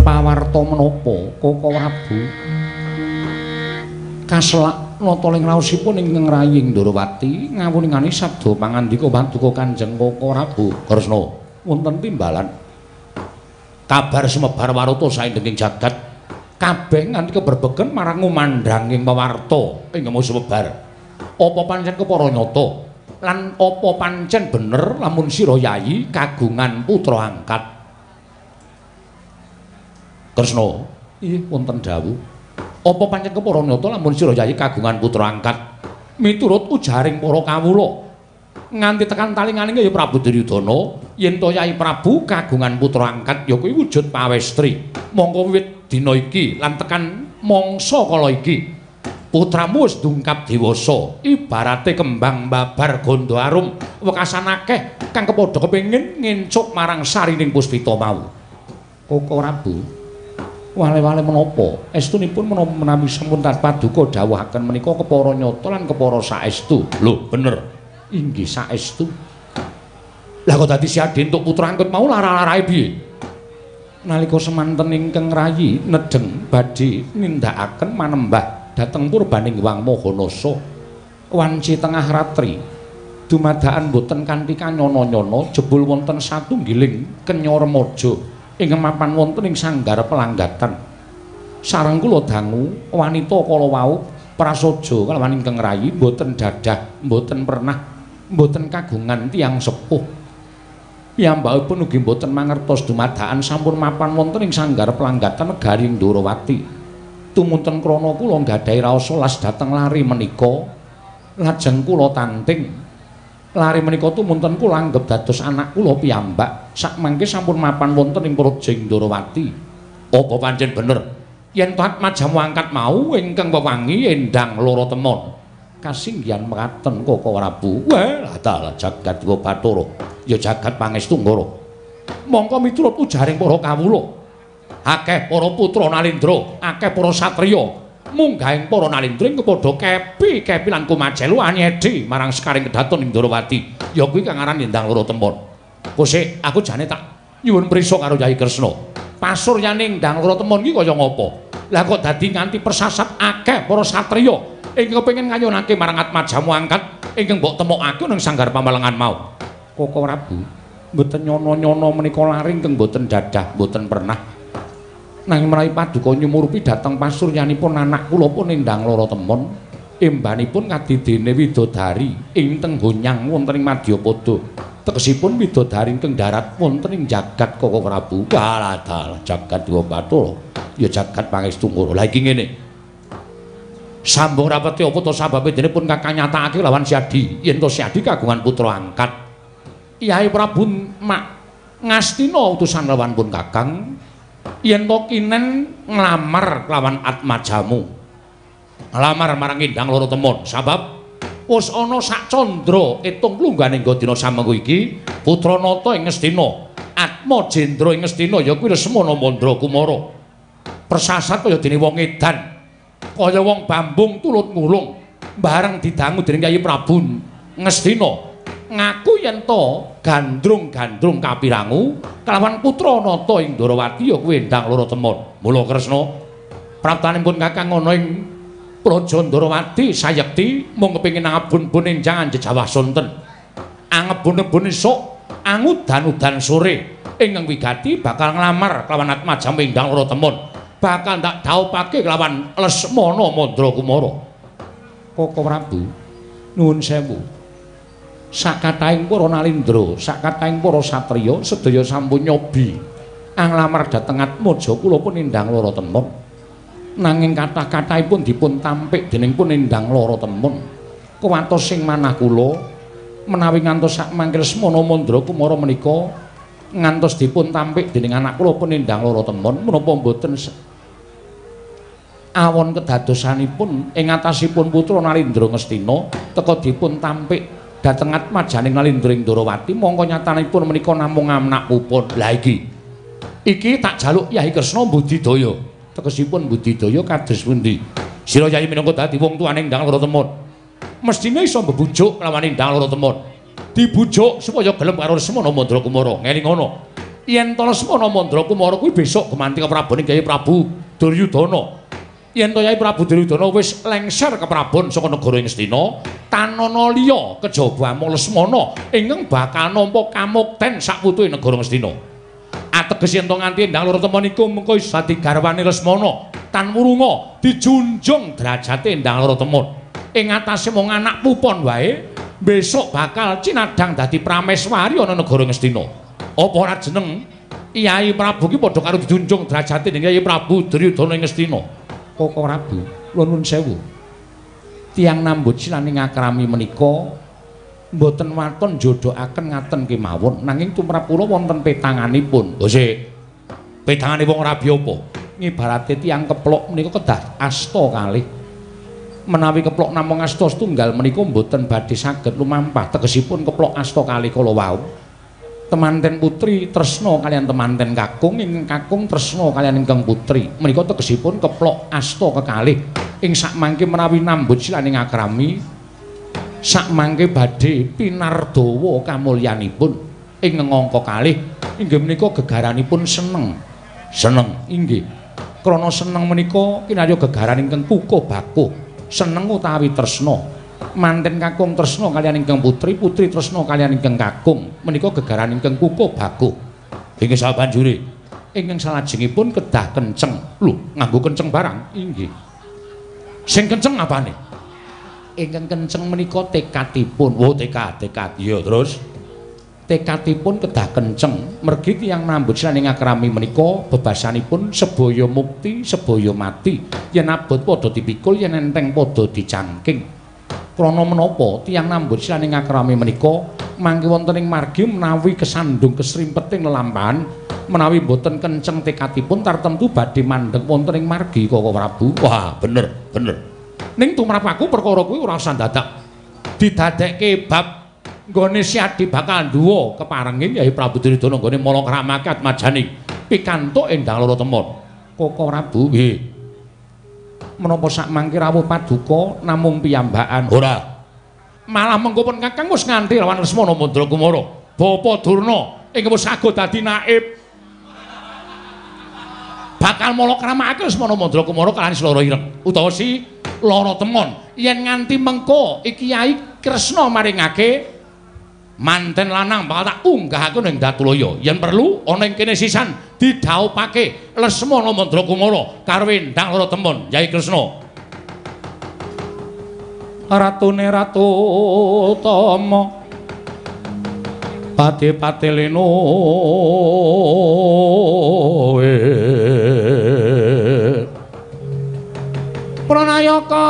pawarta menapa Koko Prabu? Kaselak nata ing raosipun ingkang rayi Ndorowati ngawuningani sabda pangandika paduka Kanjeng Koko Prabu. Kresna, wonten timbalan. Kabar sumebar waruta saindenging jagat kabeh nganti keberbegen marang ngumandhanging pawarta ing sumebar. Apa pancen kepara nyata lan apa pancen bener lamun sira yayi kagungan putra angkat? Kresna, inggih wonten dawuh. Apa pancen kepara nyata lamun sira yayi kagungan putra angkat? Miturut ujaring para kawula nganti tekan talinganing ya Prabu Duryudana yen to Yai Prabu kagungan putra angkat ya kuwi wujud pawestri. Mongko wiwit dina iki lan tekan mangsa kala iki putramu wis dungkap dewasa ibarate kembang babar gondo arum wekasan akeh kang kepadha kepengin ngencuk marang sarining puspita mau. Koko Prabu wale-wale menapa estunipun menapa menawi sampun paduka dawuhaken menika kepara nyata lan kepara saestu. Lho bener inggih saestu. Lah kok dadi siade entuk putra angkut mau lara-larae piye? Nalika semanten ingkang rayi nedheng badhe nindakaken manembah dhateng purbaning Wang Mahanasa wanci tengah ratri dumadakan boten kanthi kanyana-nyana jebul wonten satunggiling kenya remaja ingkang mapan wonten ing sanggar pelanggatan. Sareng kula dangu wanita kala wau prasaja kalawan ingkang rayi boten dadah boten pernah boten kagungan tiyang sepuh. Piyambakipun ugi boten mangertos dumadakan sampun mapan wonten ing sanggar pelanggatan negari Ndorowati. Tumunten krana kula nggadahi raos las dhateng lari menika lajeng kula tanting. Lari menika tumunten kula anggep dados anak kula piyambak. Sakmangke sampun mapan wonten ing Projing Ndorowati. Apa pancen bener yen Atma Jamu angkat mau ingkang wewangi endang loro temon? Kasinggihan mekaten Koko Prabu. Wah, dalah jagat wa Bathara, ya jagat pangestu Nggara. Mongko miturut ujaring para kawula, akeh para putra Nalendra, akeh para satriya, munggahing para Nalendra ing kepadha kepi-kepi lan kumajelu anyedi marang sekaring kedaton ing Ndorowati. Ya kuwi kang aran endang loro temon. Kosek aku jane tak nyuwun prisa karo Yai Kresna. Pasuryane endang loro temon iki kaya ngapa? Lah kok dadi nganti persasat akeh para satriya ingkang kepengin ngayunake marang Atma Jamu angkat ingkang mbok temokake ning sanggar pamalengan mau. Koko Prabu, mboten nyono-nyono menika laring keng mboten dadah, mboten pernah. Nanging menawi paduka nyumurupi dhateng pasuryanipun anak kula pun endang lara temon, embanipun kadidene widodari ing Tenggonyang wonten ing Madyapada. Tegesipun widodari ingkang darat wonten ing jagat Koko Prabu. Waladal jagat Dewa Bathara, ya jagat pangestu Nggara. Lah iki ngene. Sambung rapati apa to sababe dene pun kakang nyatakake lawan Siadi yen to Siadi kagungan putra angkat. Yai Prabu mak ngastina utusan lawan pun kakang yen to kinen nglamar lawan Atma Jamu. Nglamar marang Endang Loro Temon sabab wis ana sak candra etung plungganing dina samengko iki putra nata ing Ngastina Atma Jendra ing Ngastina ya kuwi Lesmana Mandra Kumara. Persasat kaya dene wong edan kaya wong Bambung tulut ngulung bareng didangu dening Kyai Prabu Ngastina ngaku yen to gandrung-gandrung kapirangu kelawan putra nata ing Ndorowati ya kuwi Endang Loro Temon. Mula Kresna praptanipun kakang ana ing Praja Ndorowati sayekti mung kepengin ngabun-bun enjang jejawah sonten angebun-ebun esuk angudan-udan sore ingkang wigati bakal nglamar kelawan Atma Jamu Endang Loro Temon bakal tak dhaupake kelawan Lesmana Mandra Kumara. Koko Prabu nuwun sewu sakatahing para nalindra sakatahing para satriya sedaya sampun nyobi anglamar dhateng Atmaja kula pun Endang Loro Temon nanging kathah-kathahipun dipun tampik dening pun Endang Loro Temon kuwatos sing manah kula menawi ngantos sakmangke Lesmana Mandra Kumara menika ngantos dipun tampik dening anak kula pun Endang Loro Temon menapa mboten awon kedadosanipun ing atasipun putra Nalendra Ngastina teka dipun tampik dhateng Atma Janing Nalendra ing Ndorowati mongko nyatanipun menika namung anak puput. Lah iki iki tak jaluk Yai Kresna budidaya. Tegesipun budidaya kados pundi? Sira Yai minangka dadi wong tuane Endang Loro Temon mestine iso mbebujuk lawan Endang Loro Temon. Dibujuk supaya gelem karo Lesmana Mandra Kumara. Ngeling ngono. yen to Lesmana Mandra Kumara kuwi besok gemanti ka Prabone Kyai Prabu Duryudana. Yen to Kyai Prabu Duryudana wis lengser ke Prabon saka negara Ngastina, tanana liya kejaba amung Lesmana ingkang bakal nampa kamukten saputuhe negara Ngastina. Ateges yen to nganti Endang Laratama niku mengko isa dadi garwane Lesmana, tan murunga dijunjung derajate Endang Laratama. Ing atase mung anak pupon wae, besok bakal cinadang dadi prameswari ana negara Ngastina. Apa ora jeneng Kyai Prabu ki padha karo dijunjung derajate dening Kyai Prabu Duryudana ing Ngastina. Koko Prabu, nuwun sewu. Tiang nambut silani ngakrami menika mboten waton jodohaken ngaten kemawon, nanging tumrap kula wonten petanganipun. Lho sik. Petanganipun ora apa? Ngibarate tiang keplok menika kedah asta kalih. Menawi keplok namung asta setunggal menika mboten badhe saged lumampah, tegesipun keplok asta kalih kala wau. Temanten putri tresna kalian temanten kakung, ingkang kakung tresna kalian ingkang putri. Menika tegesipun keplok asta kekalih. Ing sakmangke menawi nambut silane ngakrami, sakmangke badhe pinardawa kamulyanipun ing ngangka kalih. Inggih menika gegaranipun seneng. Seneng inggih. Krana seneng menika kinarya gegaran ingkang kukuh bakuh. Seneng utawi tresna. Manten kakung tresna kaliyan ingkang putri, putri tresna kaliyan ingkang kakung, menika gegaran ingkang kukuh bakuh. Inggih sabanjure ingkang salajengipun kedah kenceng. Lho, nganggo kenceng barang? Inggih. Sing kenceng apane? Ingkang kenceng menika tekadipun. Oh, tekad, tekad. Iya, terus tekadipun kedah kenceng. Mergi tiyang nambut silane ngakrami menika bebasanipun sebaya mukti, sebaya mati. Yen abot padha dipikul, yen enteng padha dicangking. Krana menapa tiyang nambut silane ngakrami menika mangke wonten ing margi menawi kesandung kesrimpeting lelampahan menawi boten kenceng tekadipun tartemtu badhe mandheg wonten ing margi Koko Prabu. Wah, bener, bener. Ning tumrap aku perkara kuwi ora usah dadak didadekke bab nggone Siadi bakal duwa keparenging Kyai Prabu Duryudana nggone mala kramakat majaning pikantuk Endang Laratama. Koko Prabu nggih. Menapa sak mangke rawuh paduka namung piyambakan? Ora. Malah mengko pun Kakang wis nganti lawan Lesmana Mandra Kumara. Bapa Durna ing wis sago dadi naib. Bakal mala kramakake Lesmana Mandra Kumara kaliyan Sloro Ireng utawa si Lara Temon. Yen nganti mengko iki Kyai Kresna maringake manten lanang bakal tak unggahake ning Datulaya. Yen perlu ana ing kene sisan didhawuhake Lesmana Mandra Kumara karo Endang Laratama Kyai Kresna. Ratune Ratu Tama Pati-pati leno Pranayaka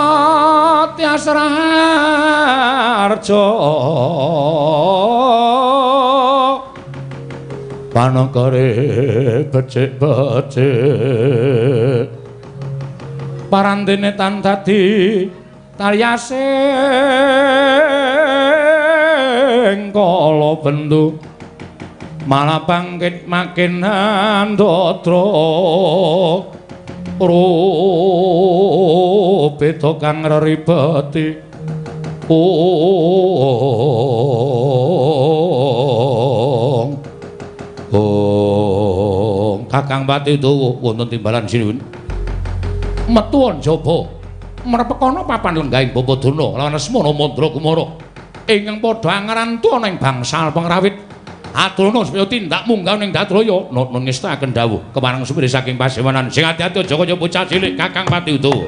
Tyasraharja Panagare becik-becik Parandene tan dadi talyasing kala bendu malah bangkit makin andatra rupita kang reribeti ong ong Kakang Pati Dawa wonten timbalan sinuwun metuwon jaba mrepekana papan lenggahing Bapa Durna lawan Lesmana Mandra Kumara ingkang padha angrantu ana ing bangsal pengrawit Adurna supaya tindak munggah ning Datulaya nun ngestaken dawuh kemareng supire saking pasewanan sing ati-ati aja kaya bocah cilik Kakang Pati Dawa.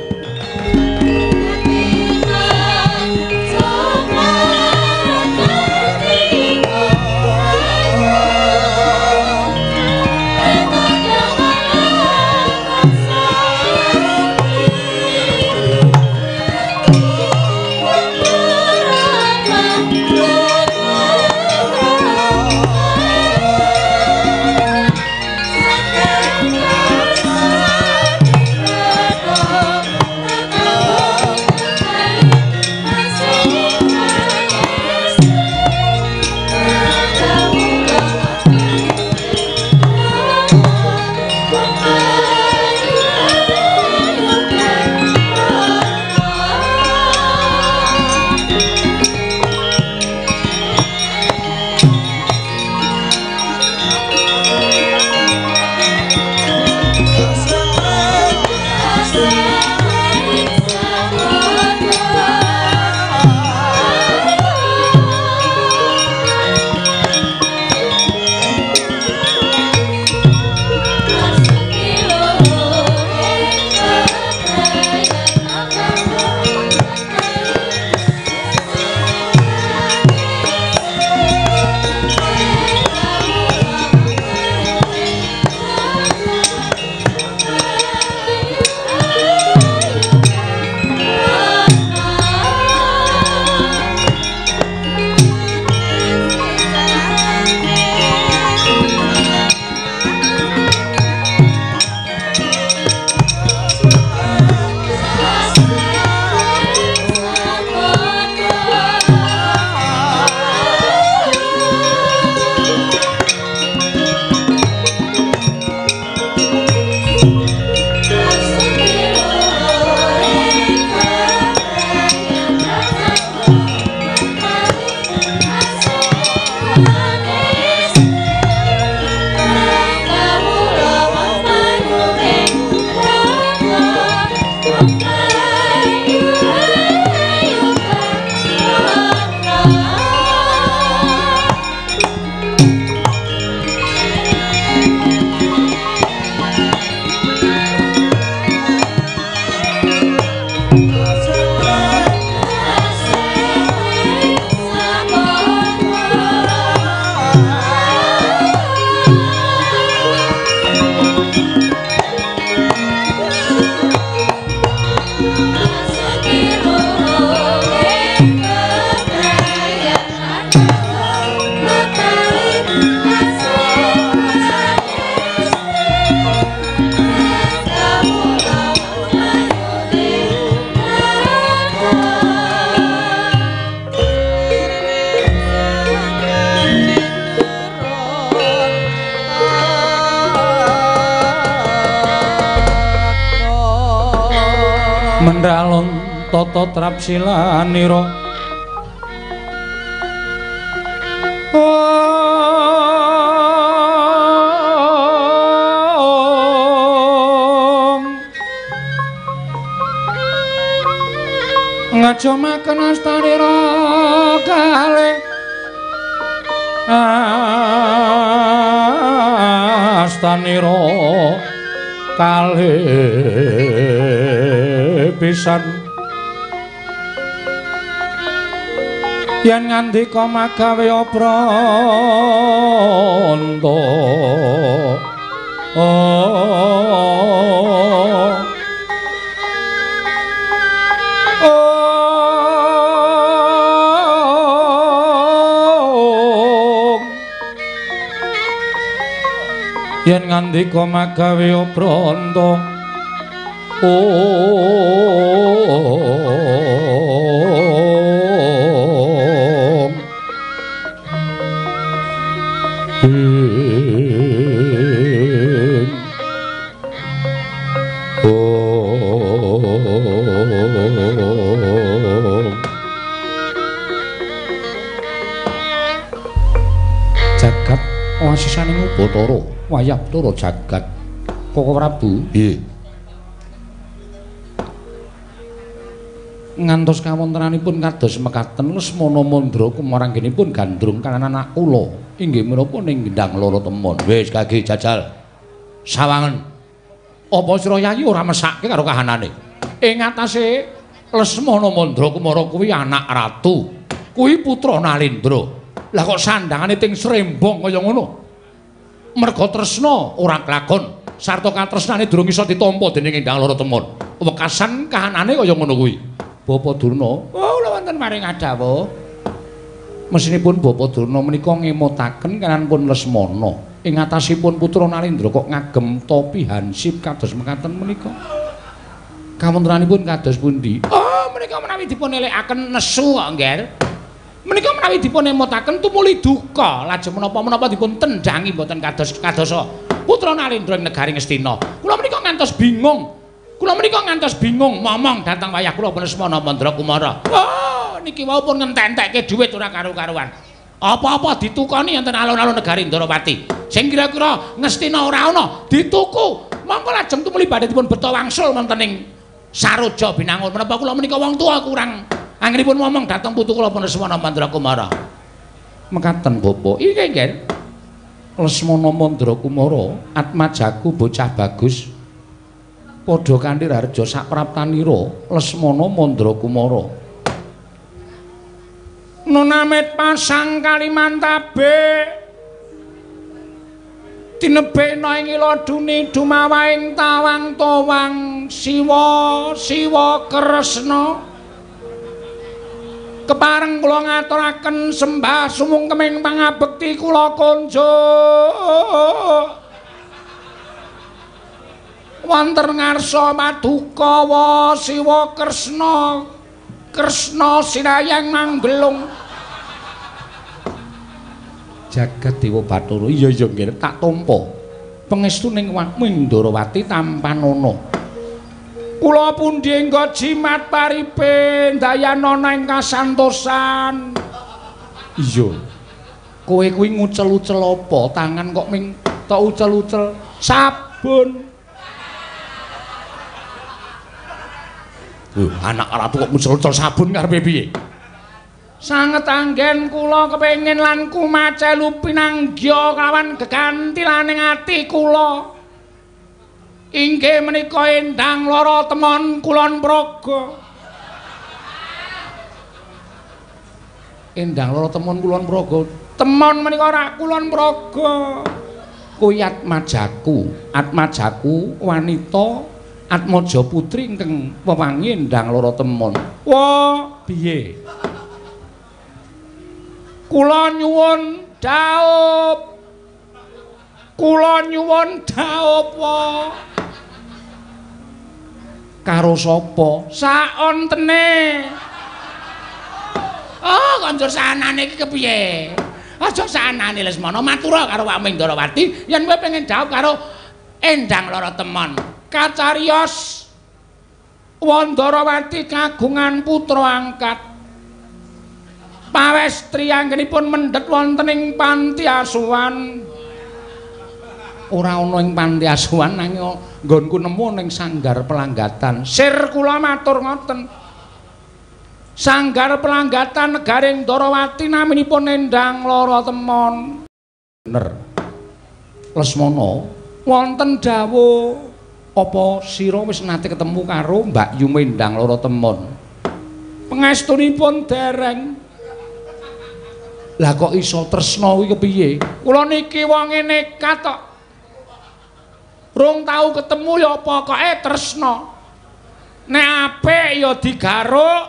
Mendalon tata trapsilanira ngajomaken astanira kalih astanira kalih pisan yen ngandika magawe pranta oh yen ngandika magawe pranta om jagat wasisaning Bathara wayah Bathara jagat Koko Prabu Nggih. ngantos kawontenanipun kados mekaten Lesmana Mandra kumanggenipun gandrung kaliyan anak kula inggih menapa ning Gendang Loro Temon. Wis kaki jajal sawangen apa sira yayi ora mesake karo kahanane ing atase Lesmana Mandra Kumara kuwi anak ratu kuwi putra Nalendra lah kok sandangane ting srembong kaya ngono merga tresna ora kelakon sarta katresnane durung iso ditampa dening Gendang Loro Temon wekasan kahanane kaya ngono kuwi. Bapak Durna, oh kula wonten maring adawuh. Mesinipun Bapak Durna menika ngemutaken kananipun Lesmana ing atasipun putra Nalendra kok ngagem topi hansip kados mekaten menika. Kawontenanipun kados pundi? Oh, menika menawi dipun elekaken nesu kok, Ngger. Menika menawi dipun emutaken tumuli duka, lajeng menapa-menapa dipun tendangi mboten kados kadosa putra Nalendra ing negari Ngastina. Kula menika ngantos bingung. Kula menika ngantos bingung momong dhateng wayah kula Lesmana Mandra Kumara. Oh, niki wau pun ngententekke dhuwit ora karo-karuan. Apa-apa ditukoni enten alun-alun negari Ndrawati. Sing kira-kira Ngastina ora ana, dituku. Monggo lajeng tumuli badhe dipun beto wangsul wonten ing Saroja Binangun. Menapa kula menika wong tuwa kurang anggenipun momong dhateng putu kula Lesmana Mandra Kumara. Mekaten Bapak. Iki nggih. Lesmana Mandra Kumara, atmajaku bocah bagus. Padha kanthi harja sapraptanira Lesmana Mandra Kumara. Nunamit pasang Kalimantabe tinebekna ing iladune dumawaing tawang-tawang Siwa Siwa Kresna. Kepareng kula ngaturaken sembah sumungkeming pangabekti kula konjo. Wonten ngarsa Madukawa Siwa Kresna Kresna sinayang manggelung jagat Dewa Bathara. Iya iya nggih tak tampa pangestuning Wanging Ndrawati tampanana. Kula pundi engga jimat paripe dayanana ing kasantosan. Iya. Kowe kuwi ngucel-ucel apa? Tangan kok ming tok ucel-ucel sabun. Uh, anak ratu kok ngucel-ucel sabun karepe piye? Sanget anggen kula kepengin lan kumacelu pinanggya kawan geganti laning ati kula. Inggih menika Endang Loro Temon Kulon Praga. Endang Loro Temon Kulon Praga. Temon menika ora Kulon Praga. Kuwi atmajaku, atmajaku wanita Atmaja putri ingkang wewangi Endang Loro Temon. Wah, piye? Kula nyuwun dhaup. Kula nyuwun dhaup wa. Karo sapa? Saontene. Oh, konjur sanane iki kepiye? Aja sanane Lesmana matura karo Wak Mindrawati yen kowe pengen dhaup karo Endang Lara Temon. Kacariyos Wandrawati kagungan putra angkat. Pawestri anggenipun mendhet wonten ing panti asuhan. Ora ana ing panti asuhan nanging nggonku nemu ning sanggar pelanggatan. Sir kula matur ngoten. Sanggar pelanggatan Negaring Ndarawati naminipun Endang Lara Temon. Bener. Lesmana, wonten dawuh apa sira wis nate ketemu karo Mbak Yu Endang Lara Temon? Pangestunipun dereng. Lah kok iso tresna kuwi kepiye? Kula niki wonge nekat kok. Rung tau ketemu ya pokoke tresna. Nek apik ya digaruk.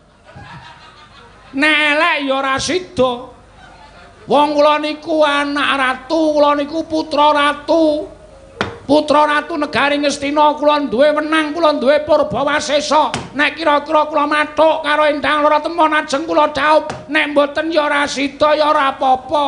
Nek elek ya ora sida. Wong kula niku anak ratu, kula niku putra ratu. Putra ratu Negaring Ngastina, kula duwe wenang, kula duwe Purbawasesa. Nek kira-kira kula mathuk karo Endang Lara Temon ajeng kula dhaup, nek mboten ya ora sida ya ora apa-apa.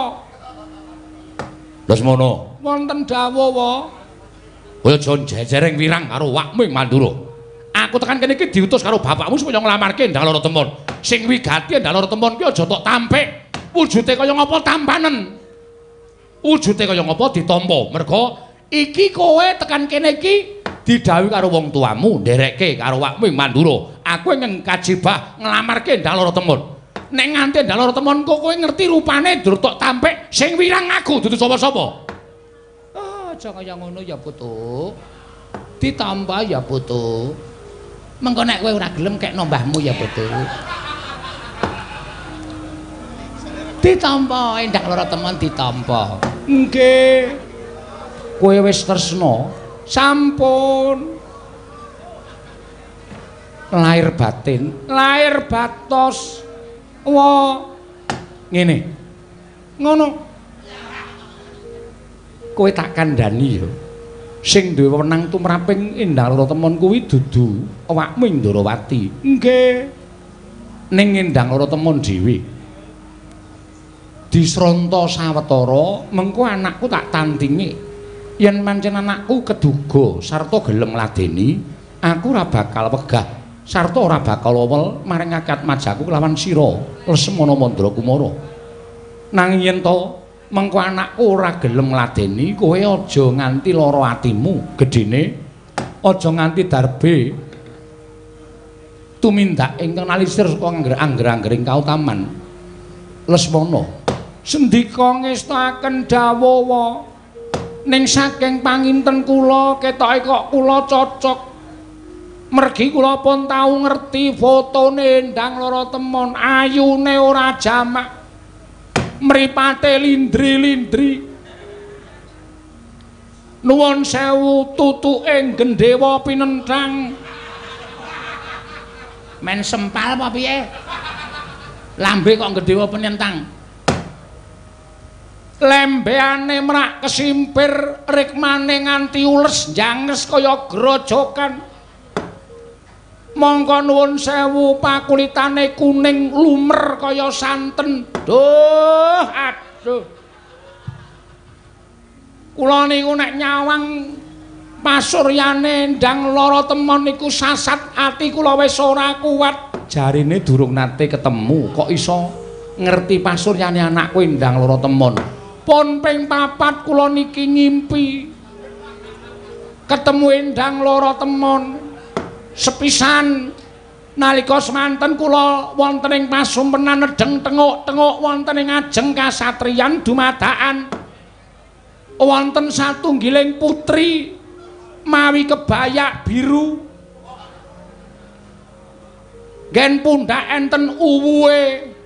Lesmana, wonten dawuh wa. Kaya jon jejereng wirang karo Wakming Mandura. Aku tekan kene iki diutus karo bapakmu supaya nglamarke Endang Lara Temon. Sing wigati Endang Lara Temon ki aja tok tampik. Wujude kaya ngapa tampanen. Wujude kaya ngapa ditampa. Merga iki kowe tekan kene iki didhawuhi karo wong tuamu nderekke karo Wakming Mandura. Aku ing kajibah nglamarke Endang Lara Temon. Nek nganti Endang Lara Temon kok kowe ngerti rupane dur tok tampik sing wirang aku dudu sapa-sapa. Aja kaya ngono ya putu. Ditampa ya putu. Mengko nek kowe ora gelem kekno mbahmu ya putu. Ditampa Endang Lara Temon ditampa. Nggih. Kowe wis tresna. Sampun. Lair batin, lair batos. Wa ngene. Ngono. Kowe tak kandhani ya. Sing duwe wenang tumraping Endang Lara Temon kuwi dudu Wakming Ndarawati. Nggih. Ning Endang Lara Temon dhewe. Disronta sawetara, mengko anakku tak tandingi. Yen pancen anakku keduga sarta gelem ngladeni, aku ora bakal wegah sarta ora bakal wewel maring akad majaku kelawan sira Lesmana Mandrakumara. Nanging yen to mengko anakku ora gelem ngladeni, kowe aja nganti lara atimu, gedene aja nganti darbe tumindak ingkang nalisir saka angger-anggering kautaman. Lesmana sendika ngestakaken dawuh ning saking panginten kula ketoke kok kula cocok. Mergi kula pun tau ngerti fotone Endang Lara Temon, ayune ora jamak. Mripate lindri-lindri. Nuwun sewu tutuke gendhewa pinenthang. Men sempal apa piye? Lambe kok gendhewa pinenthang. Lembeane mrak kesimpir rikmane nganti ules janges kaya grojokan. Monggo nuwun sewu pakulitane kuning lumer kaya santen. Duh, aduh. Kula niku nek nyawang pasuryane Endang Lara Temon niku sasat ati kula wis ora kuat. Jarine durung nate ketemu kok iso ngerti pasuryane anakku Endang Lara Temon. Pun ping papat kula niki ngimpi ketemu Endang Lara Temon. Sepisan nalika semanten kula wonten ing pasumpenan nedeng tenguk-tenguk wonten ing ajeng kasatriyan dumadakan wonten satunggiling putri mawi kebayak biru gen pundak enten uwuhe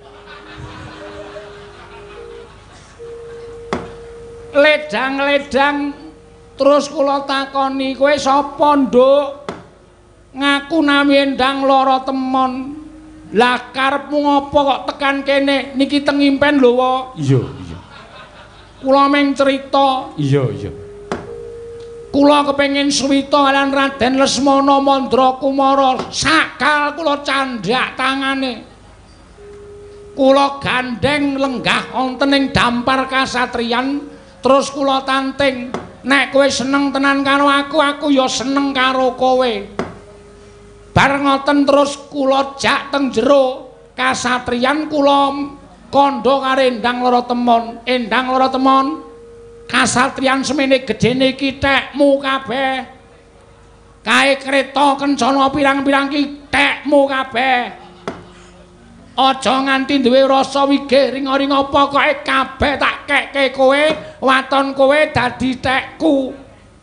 ledang-ledang. Terus kula takoni, kowe sapa, Nduk? Ngaku nami Endang Lara Temon. Lah karepmu ngopo kok tekan kene? Niki teng impen lho wa. Iya, iya. Kula meng cerita. Iya, iya. Kula kepengin suwita kalian Raden Lesmana Mandra Kumara. Sakal kula candhak tangane. Kula gandeng lenggah wonten ing dampar kasatriyan, terus kula tanting, nek kowe seneng tenan karo aku, aku ya seneng karo kowe. Bareng ngoten terus kula jak teng jero kasatriyan, kula kandha karo Endang Laratemon. Endang Laratemon, kasatriyan semene gedene iki tekmu kabeh. Kae kreta kencana pirang-pirang ki tekmu kabeh. Aja nganti duwe rasa wigih ring-ring apa kok kabeh tak kekke kowe, waton kowe dadi tekku.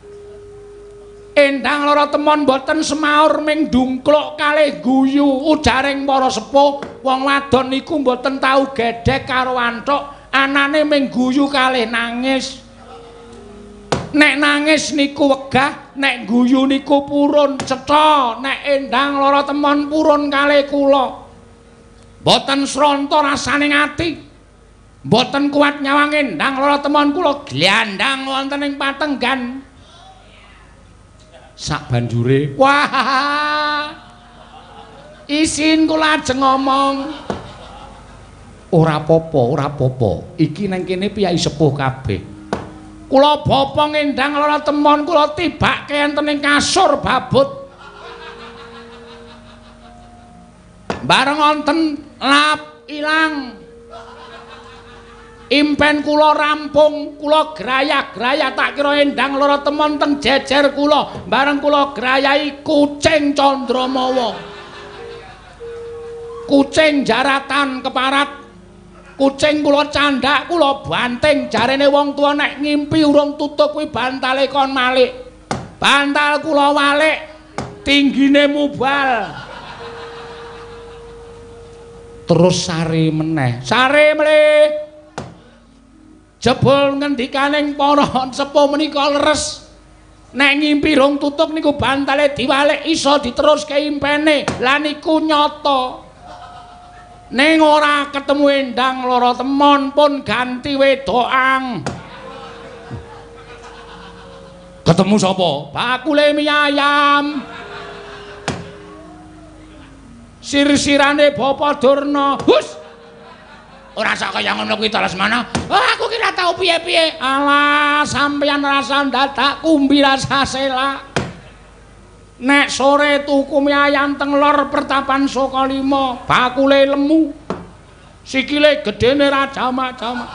Endang Laratemon boten semaur ming dungkluk kalih guyu, ujaring para sepuh, wong wadon niku boten tau gedhek karo antuk, anane ming guyu kalih nangis. Nek nangis niku wegah, nek guyu niku purun cetha, nek Endang Laratemon purun kalih kula. Boten sranta rasaning ati. Boten kuat nyawang Endang Laratemon kula glandang wonten ing patenggan. Sak banjure, wah. Isin kula ajeng ngomong. Ora apa-apa, ora apa-apa. Iki nang kene piyai sepuh kabeh. Kula bapa Endang Laratemon kula tibake enten ing kasur babut. Bareng wonten lap ilang. Impen kula rampung, kula grayah-grayah tak kira Endang Laratemon teng jejer kula. Bareng kula grayahi kucing Candramawa. Kucing jaratan keparat. Kucing kula candhak, kula banting, jarene wong tuwa nek ngimpi urung tutuk kuwi bantale kon malik. Bantal kula walik, tinggine mubal. Terus sare meneh, sare mlih. Jebul ngendikaning para sepuh menika leres. Nek ngimpi rong tutuk niku bantale diwalik iso diteruske impene. Lah niku nyata. Ning ora ketemu Endang Laratemon pun ganti wedokan. Ketemu sapa? Bakule mie ayam. Sir-sirane Bapak Durna. Hus. Ora sak kaya ngono kuwi Lesmana. Oh, aku kira tau piye-piye. Alah, sampeyan rasa dadak kumbi rasa selak. Nek sore tuku mie ayam teng lor Pertapan Sokalima, bakule lemu. Sikile gedene ra jamak-jamak.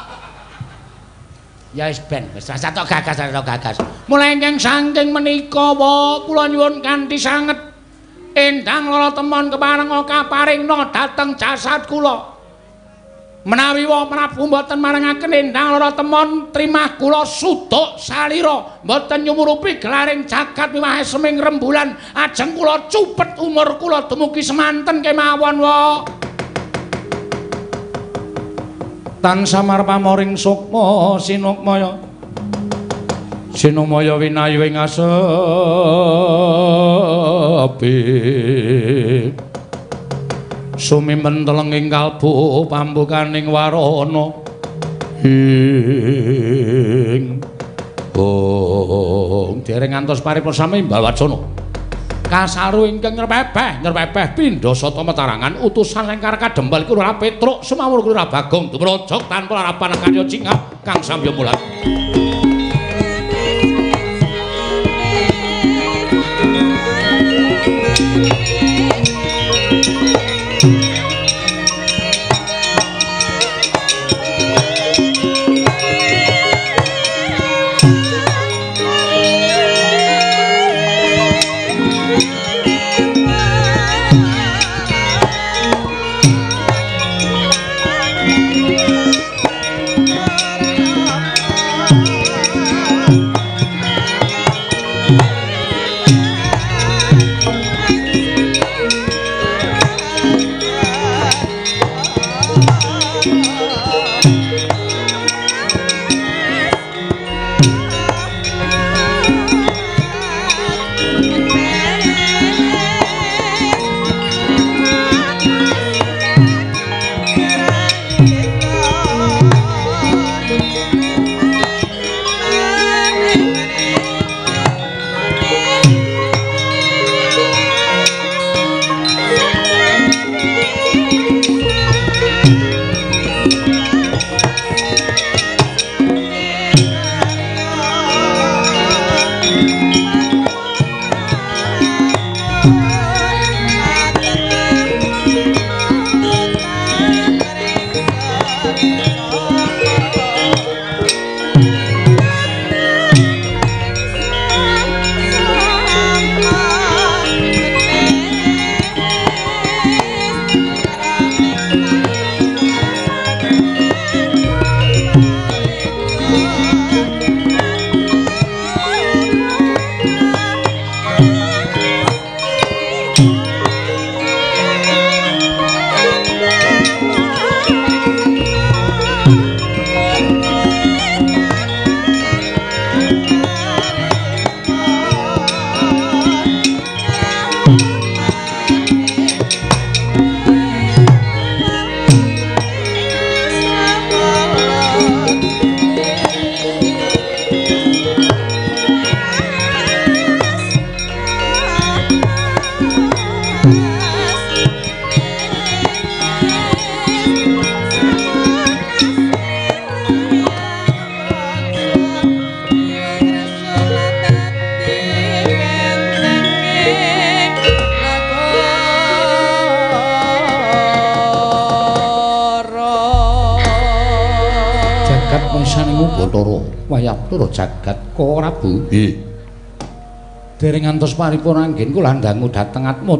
Ya wis ben, wis rasa tok gagas, tok gagas. Mulai ingkang saking menika wa kula nyuwun kanthi sanget Endang Laratemon kepareng kaparingna dhateng jasad kula. Menawi wa Prabu mboten marengaken Endang Laratemon trimah kula suduk salira, mboten nyumurupi gelaring jagat miwahe seming rembulan, ajeng kula cupet umur kula dumugi semanten kemawon wa. Tansah marpamoring sukma sinukmaya. Sinumaya winayu ing asepi. Sumimen telenging kalbu pambukaning warana ing bong dereng ngantos paripun sami Mbawacana kasaru ingkang nyerpepeh nyerpepeh pindha sata matarangan utusan Lengkar Kadempel iku ora Petruk sumawur ora Bagong dumrajak tanpa harapan karya cingap kang samya mulat. jagat mesaningu Bathara wayah loro jagat Prabu. Nggih. Dereng ngantos paripun anggen kula ndangu dhateng atma